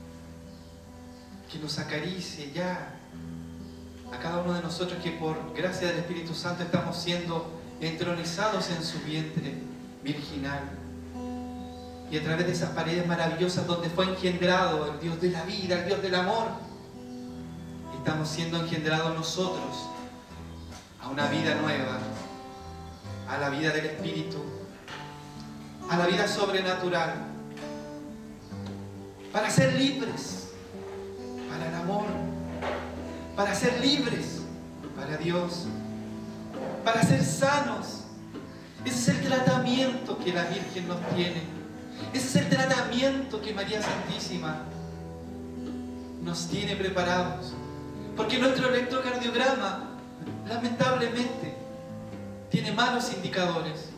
que nos acaricie ya a cada uno de nosotros, que por gracia del Espíritu Santo estamos siendo entronizados en su vientre virginal, y a través de esas paredes maravillosas donde fue engendrado el Dios de la vida, el Dios del amor, estamos siendo engendrados nosotros a una vida nueva, a la vida del Espíritu, a la vida sobrenatural, para ser libres para el amor, para ser libres para Dios, para ser sanos. Ese es el tratamiento que la Virgen nos tiene. Ese es el tratamiento que María Santísima nos tiene preparados. Porque nuestro electrocardiograma, lamentablemente, tiene malos indicadores.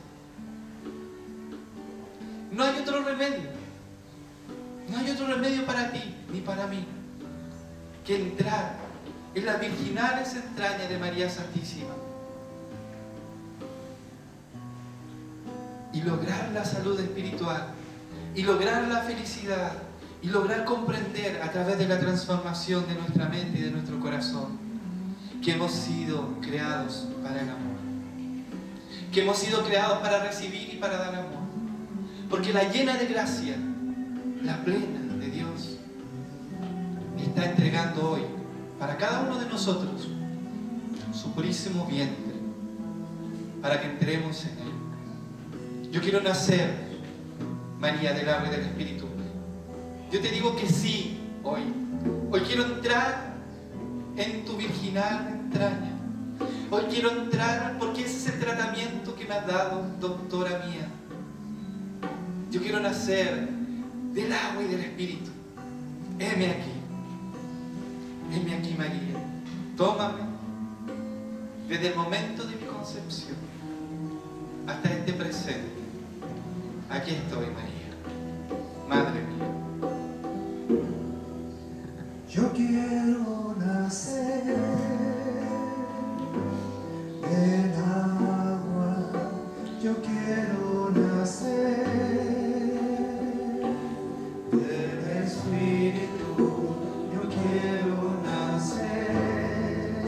No hay otro remedio. No hay otro remedio para ti ni para mí que entrar en las virginales entrañas de María Santísima y lograr la salud espiritual, y lograr la felicidad, y lograr comprender a través de la transformación de nuestra mente y de nuestro corazón que hemos sido creados para el amor, que hemos sido creados para recibir y para dar amor, porque la llena de gracia, la plena de Dios, está entregando hoy para cada uno de nosotros su purísimo vientre para que entremos en él. Yo quiero nacer, María, del agua y del Espíritu. Yo te digo que sí hoy. Hoy quiero entrar en tu virginal entraña. Hoy quiero entrar porque ese es el tratamiento que me has dado, doctora mía. Yo quiero nacer del agua y del Espíritu. Heme aquí. Heme aquí, María. Tómame desde el momento de mi concepción hasta este presente. Aquí estoy, María, Madre mía. Yo quiero nacer del agua, yo quiero nacer del Espíritu, yo quiero nacer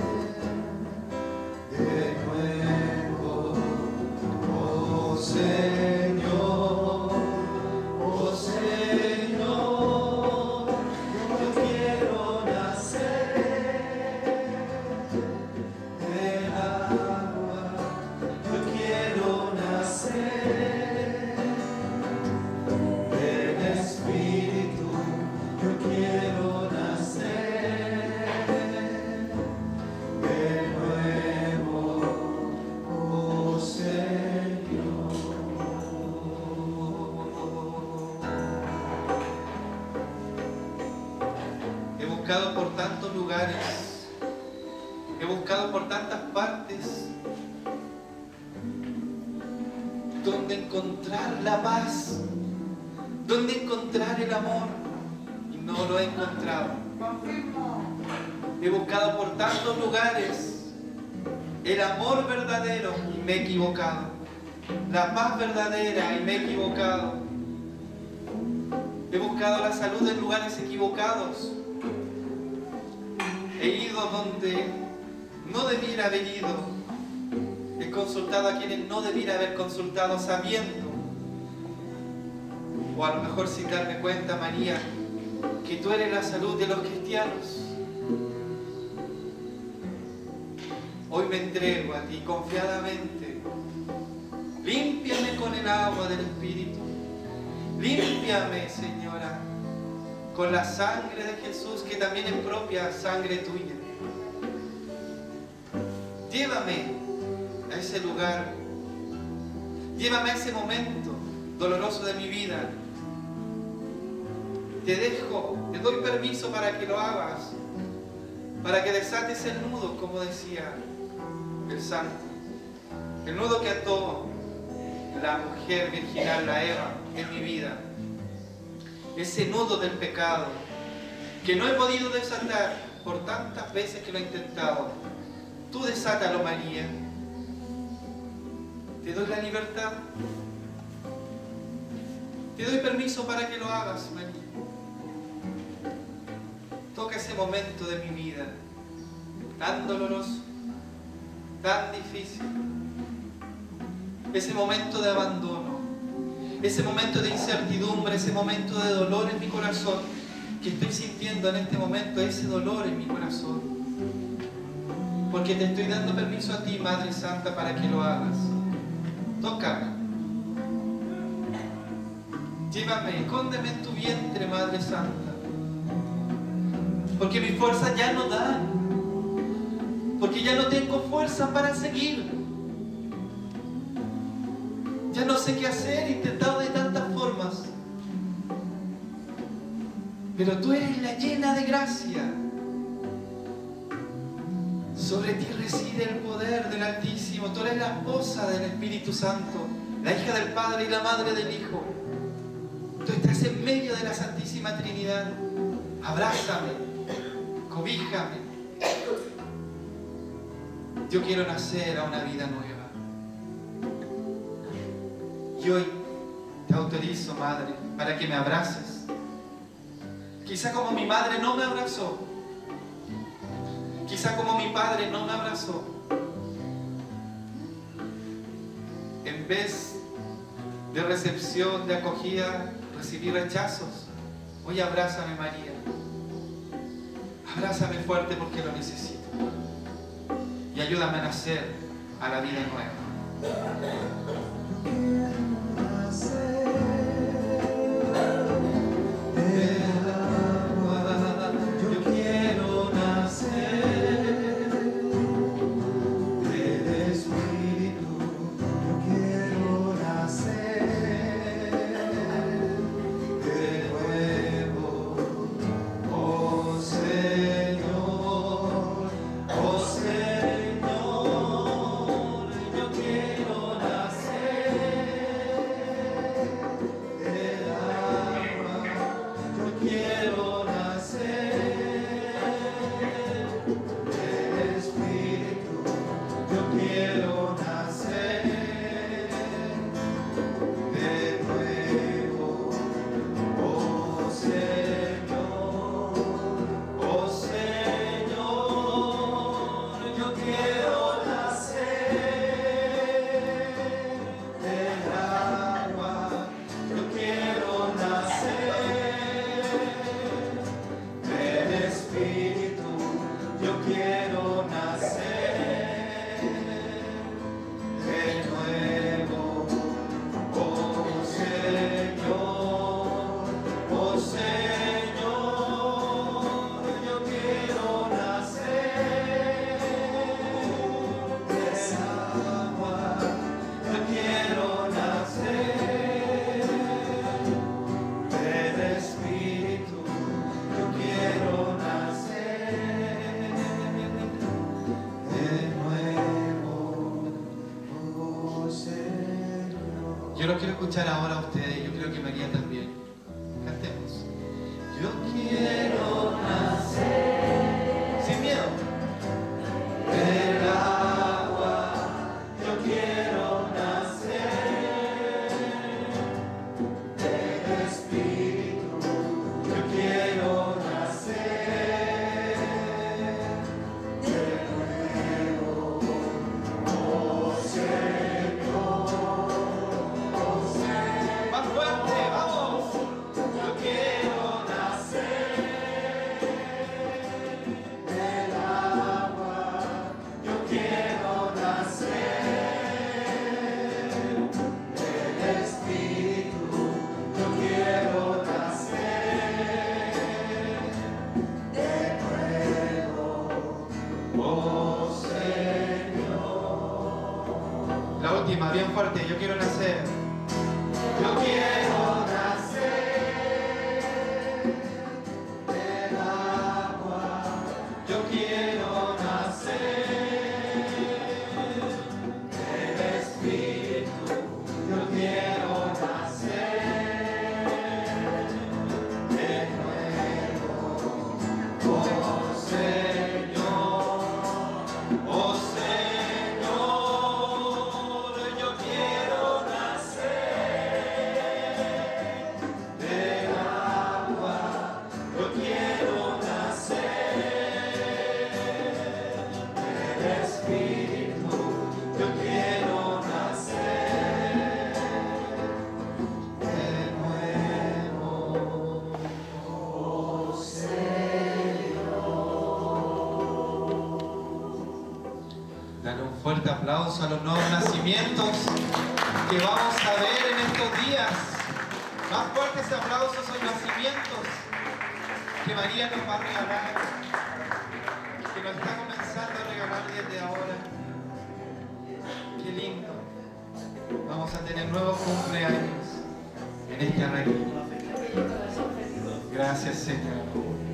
de nuevo, oh Señor, oh Señor, yo quiero nacer del agua, yo quiero nacer del Espíritu, yo quiero nacer de nuevo, oh Señor. He buscado por tantos lugares, he buscado por tantas partes donde encontrar la paz, donde encontrar el amor, y no lo he encontrado. Confirmo. He buscado por tantos lugares el amor verdadero y me he equivocado, la paz verdadera y me he equivocado. He buscado la salud en lugares equivocados. He ido donde no debiera haber ido. He consultado a quienes no debiera haber consultado, sabiendo, o a lo mejor sin darme cuenta, María, que tú eres la salud de los cristianos. Hoy me entrego a ti confiadamente. Límpiame con el agua del Espíritu. Límpiame, Señora, con la sangre de Jesús, que también es propia sangre tuya. Llévame a ese lugar. Llévame a ese momento doloroso de mi vida. Te dejo, te doy permiso para que lo hagas, para que desates el nudo, como decía el santo, el nudo que ató la mujer virginal, la Eva, en mi vida, ese nudo del pecado que no he podido desatar por tantas veces que lo he intentado. Tú desátalo, María. Te doy la libertad, te doy permiso para que lo hagas, María. Toca ese momento de mi vida tan doloroso, tan difícil, ese momento de abandono, ese momento de incertidumbre, ese momento de dolor en mi corazón, que estoy sintiendo en este momento, ese dolor en mi corazón, porque te estoy dando permiso a ti, Madre Santa, para que lo hagas. Tócame, llévame, escóndeme en tu vientre, Madre Santa, porque mis fuerzas ya no dan, porque ya no tengo fuerza para seguir. Ya no sé qué hacer, he intentado de tantas formas, pero tú eres la llena de gracia. Sobre ti reside el poder del Altísimo. Tú eres la esposa del Espíritu Santo, la hija del Padre y la madre del Hijo. Tú estás en medio de la Santísima Trinidad. Abrázame, cobíjame. Yo quiero nacer a una vida nueva. Y hoy te autorizo, Madre, para que me abraces. Quizá como mi madre no me abrazó. Quizá como mi padre no me abrazó. En vez de recepción, de acogida, recibí rechazos. Hoy abrázame, María. Abrázame fuerte porque lo necesito. Y ayúdame a nacer a la vida nueva. Yo lo quiero escuchar ahora a ustedes, yo creo que María también. Cantemos. Yo quiero nacer sin miedo del agua, yo quiero nacer del Espíritu, yo quiero nacer de nuevo, oh Señor. Más fuerte, vamos. fuerte, yo quiero nacer. Yo quiero nacer del agua. Yo quiero nacer del Espíritu. Yo quiero nacer de nuevo. Oh Señor, oh Señor, yo quiero nacer del agua. Yo quiero nacer del Espíritu. Yo quiero nacer de nuevo. Oh Señor. Dale un fuerte aplauso a los nuevos nacimientos que vamos a ver en estos días. Más fuertes aplausos a los nacimientos que María nos va a regalar, que nos está comenzando a regalar desde ahora. Qué lindo. Vamos a tener nuevos cumpleaños en este arreglo. Gracias, Señor.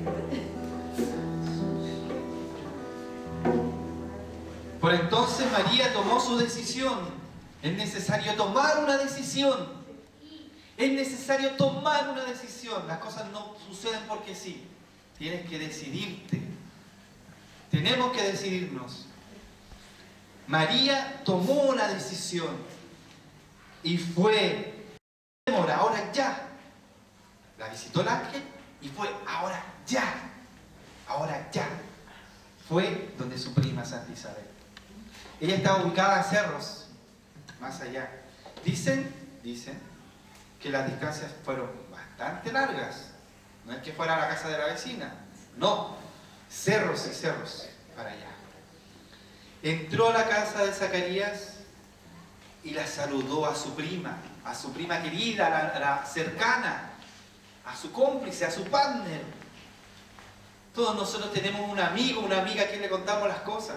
Por entonces María tomó su decisión. Es necesario tomar una decisión. Es necesario tomar una decisión. Las cosas no suceden porque sí. Tienes que decidirte. Tenemos que decidirnos. María tomó una decisión y fue. Ahora ya. La visitó el ángel y fue ahora ya. Ahora ya. Fue donde su prima Santa Isabel. Ella estaba ubicada a Cerros, más allá. Dicen, dicen que las distancias fueron bastante largas. No es que fuera a la casa de la vecina. No, cerros y cerros para allá. Entró a la casa de Zacarías y la saludó a su prima, a su prima querida, a la, a la cercana, a su cómplice, a su partner. Todos nosotros tenemos un amigo, una amiga a quien le contamos las cosas.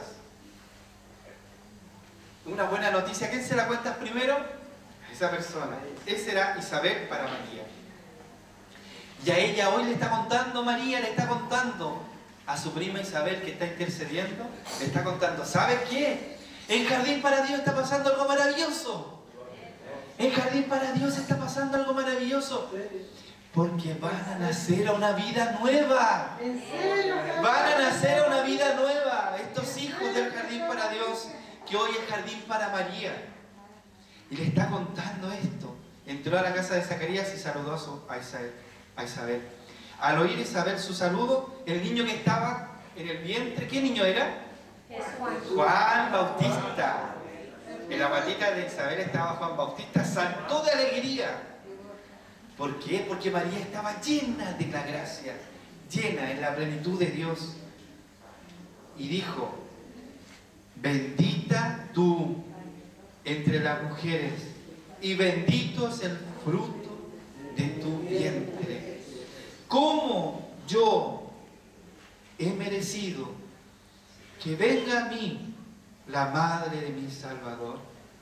Una buena noticia, ¿a quién se la cuentas primero? A esa persona. Esa era Isabel para María. Y a ella hoy le está contando, María le está contando a su prima Isabel que está intercediendo, le está contando, ¿sabes qué? En Jardín para Dios está pasando algo maravilloso. En Jardín para Dios está pasando algo maravilloso. Porque van a nacer a una vida nueva. Van a nacer a una vida nueva. Estos hijos del Jardín para Dios, que hoy es Jardín para María. Y le está contando esto. Entró a la casa de Zacarías y saludó a, su, a, Isabel, a Isabel. Al oír Isabel su saludo, el niño que estaba en el vientre, ¿qué niño era? Juan. Juan Bautista. En la patita de Isabel estaba Juan Bautista, saltó de alegría. ¿Por qué? Porque María estaba llena de la gracia, llena en la plenitud de Dios. Y dijo, bendita tú entre las mujeres y bendito es el fruto de tu vientre. ¿Cómo yo he merecido que venga a mí la madre de mi Salvador?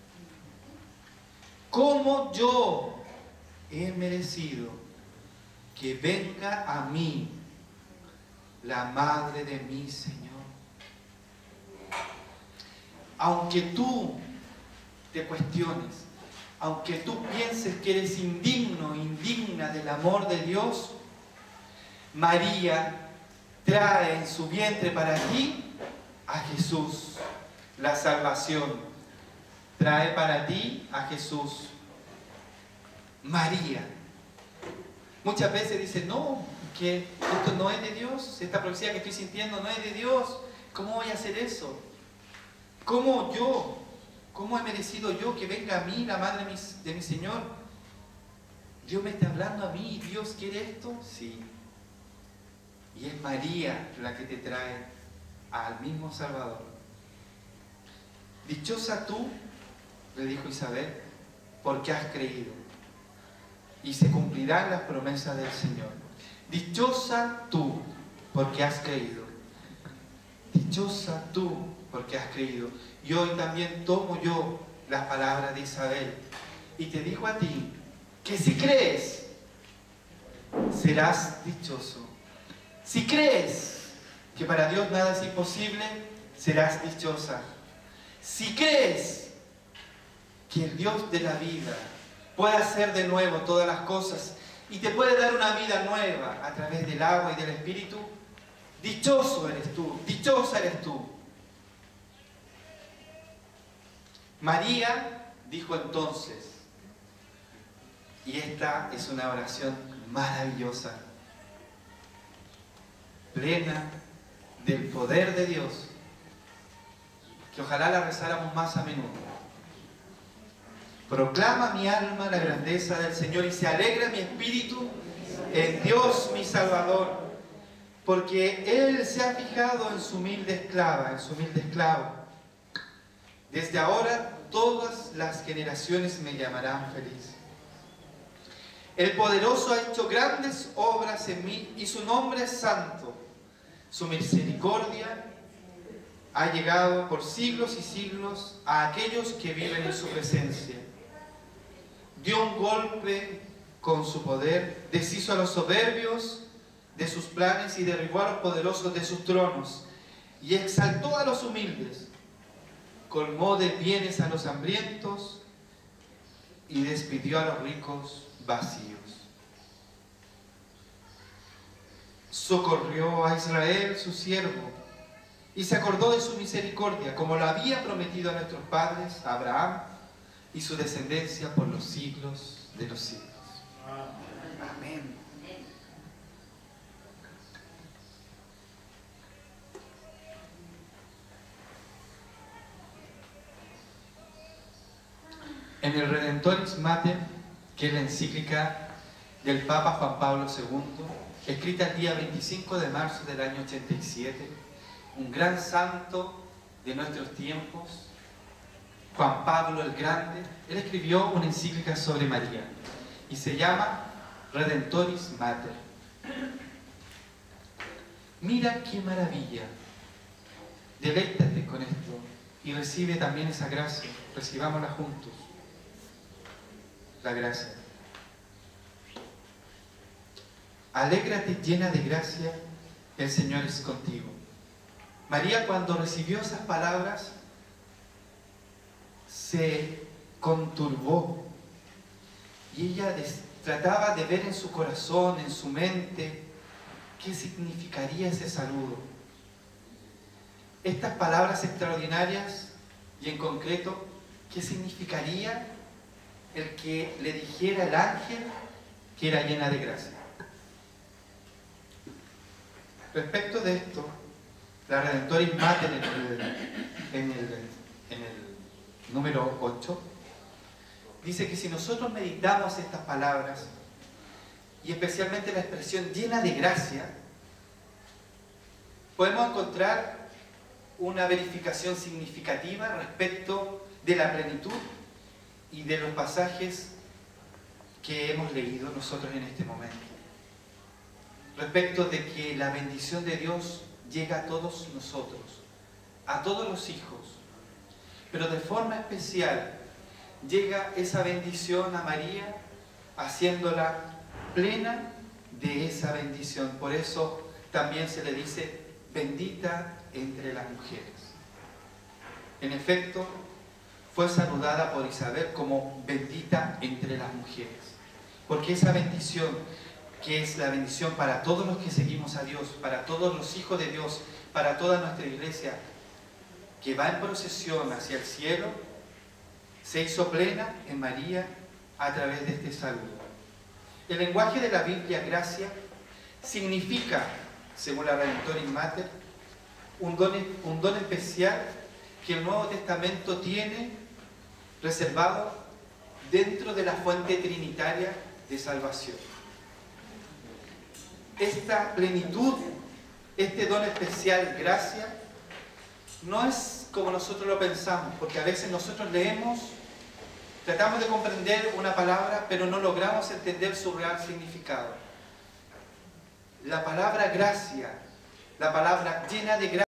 ¿Cómo yo he merecido que venga a mí la madre de mi Señor? Aunque tú te cuestiones, aunque tú pienses que eres indigno, indigna del amor de Dios, María trae en su vientre para ti a Jesús, la salvación. Trae para ti a Jesús. María. Muchas veces dicen, no, que esto no es de Dios, esta profecía que estoy sintiendo no es de Dios. ¿Cómo voy a hacer eso? ¿Cómo yo? ¿Cómo he merecido yo que venga a mí la madre de mi, de mi Señor? Dios me está hablando a mí y Dios quiere esto. Sí. Y es María la que te trae al mismo Salvador. Dichosa tú, le dijo Isabel, porque has creído. Y se cumplirán las promesas del Señor. Dichosa tú, porque has creído. Dichosa tú, porque has creído. Y hoy también tomo yo las palabras de Isabel. Y te digo a ti, que si crees, serás dichoso. Si crees que para Dios nada es imposible, serás dichosa. Si crees que el Dios de la vida puede hacer de nuevo todas las cosas y te puede dar una vida nueva a través del agua y del Espíritu, dichoso eres tú, dichosa eres tú. María dijo entonces, y esta es una oración maravillosa, plena del poder de Dios, que ojalá la rezáramos más a menudo. Proclama mi alma la grandeza del Señor y se alegra mi espíritu en Dios mi Salvador, porque Él se ha fijado en su humilde esclava, en su humilde esclavo. Desde ahora todas las generaciones me llamarán feliz. El poderoso ha hecho grandes obras en mí y su nombre es santo. Su misericordia ha llegado por siglos y siglos a aquellos que viven en su presencia. Dio un golpe con su poder, deshizo a los soberbios de sus planes y derribó a los poderosos de sus tronos, y exaltó a los humildes, colmó de bienes a los hambrientos y despidió a los ricos vacíos. Socorrió a Israel, su siervo, y se acordó de su misericordia, como lo había prometido a nuestros padres, a Abraham, y su descendencia por los siglos de los siglos. Amén. En el Redentoris Mater, que es la encíclica del Papa Juan Pablo segundo, escrita el día veinticinco de marzo del año ochenta y siete, un gran santo de nuestros tiempos, Juan Pablo el Grande, él escribió una encíclica sobre María y se llama Redentoris Mater. Mira qué maravilla, deleítate con esto y recibe también esa gracia, recibámosla juntos, la gracia. Alégrate llena de gracia, el Señor es contigo. María, cuando recibió esas palabras, se conturbó y ella trataba de ver en su corazón, en su mente, qué significaría ese saludo. Estas palabras extraordinarias y en concreto, qué significaría el que le dijera el ángel que era llena de gracia. Respecto de esto, la Redentoris Mater en el, en el, en el número ocho dice que si nosotros meditamos estas palabras y especialmente la expresión llena de gracia, podemos encontrar una verificación significativa respecto de la plenitud y de los pasajes que hemos leído nosotros en este momento. Respecto de que la bendición de Dios llega a todos nosotros, a todos los hijos, pero de forma especial llega esa bendición a María, haciéndola plena de esa bendición. Por eso también se le dice bendita entre las mujeres. En efecto, fue saludada por Isabel como bendita entre las mujeres, porque esa bendición, que es la bendición para todos los que seguimos a Dios, para todos los hijos de Dios, para toda nuestra iglesia, que va en procesión hacia el cielo, se hizo plena en María a través de este saludo. El lenguaje de la Biblia, gracia, significa, según la Redentoris Mater, un don, un don especial que el Nuevo Testamento tiene reservado dentro de la fuente trinitaria de salvación. Esta plenitud, este don especial, gracia, no es como nosotros lo pensamos, porque a veces nosotros leemos, tratamos de comprender una palabra, pero no logramos entender su real significado. La palabra gracia, la palabra llena de gracia,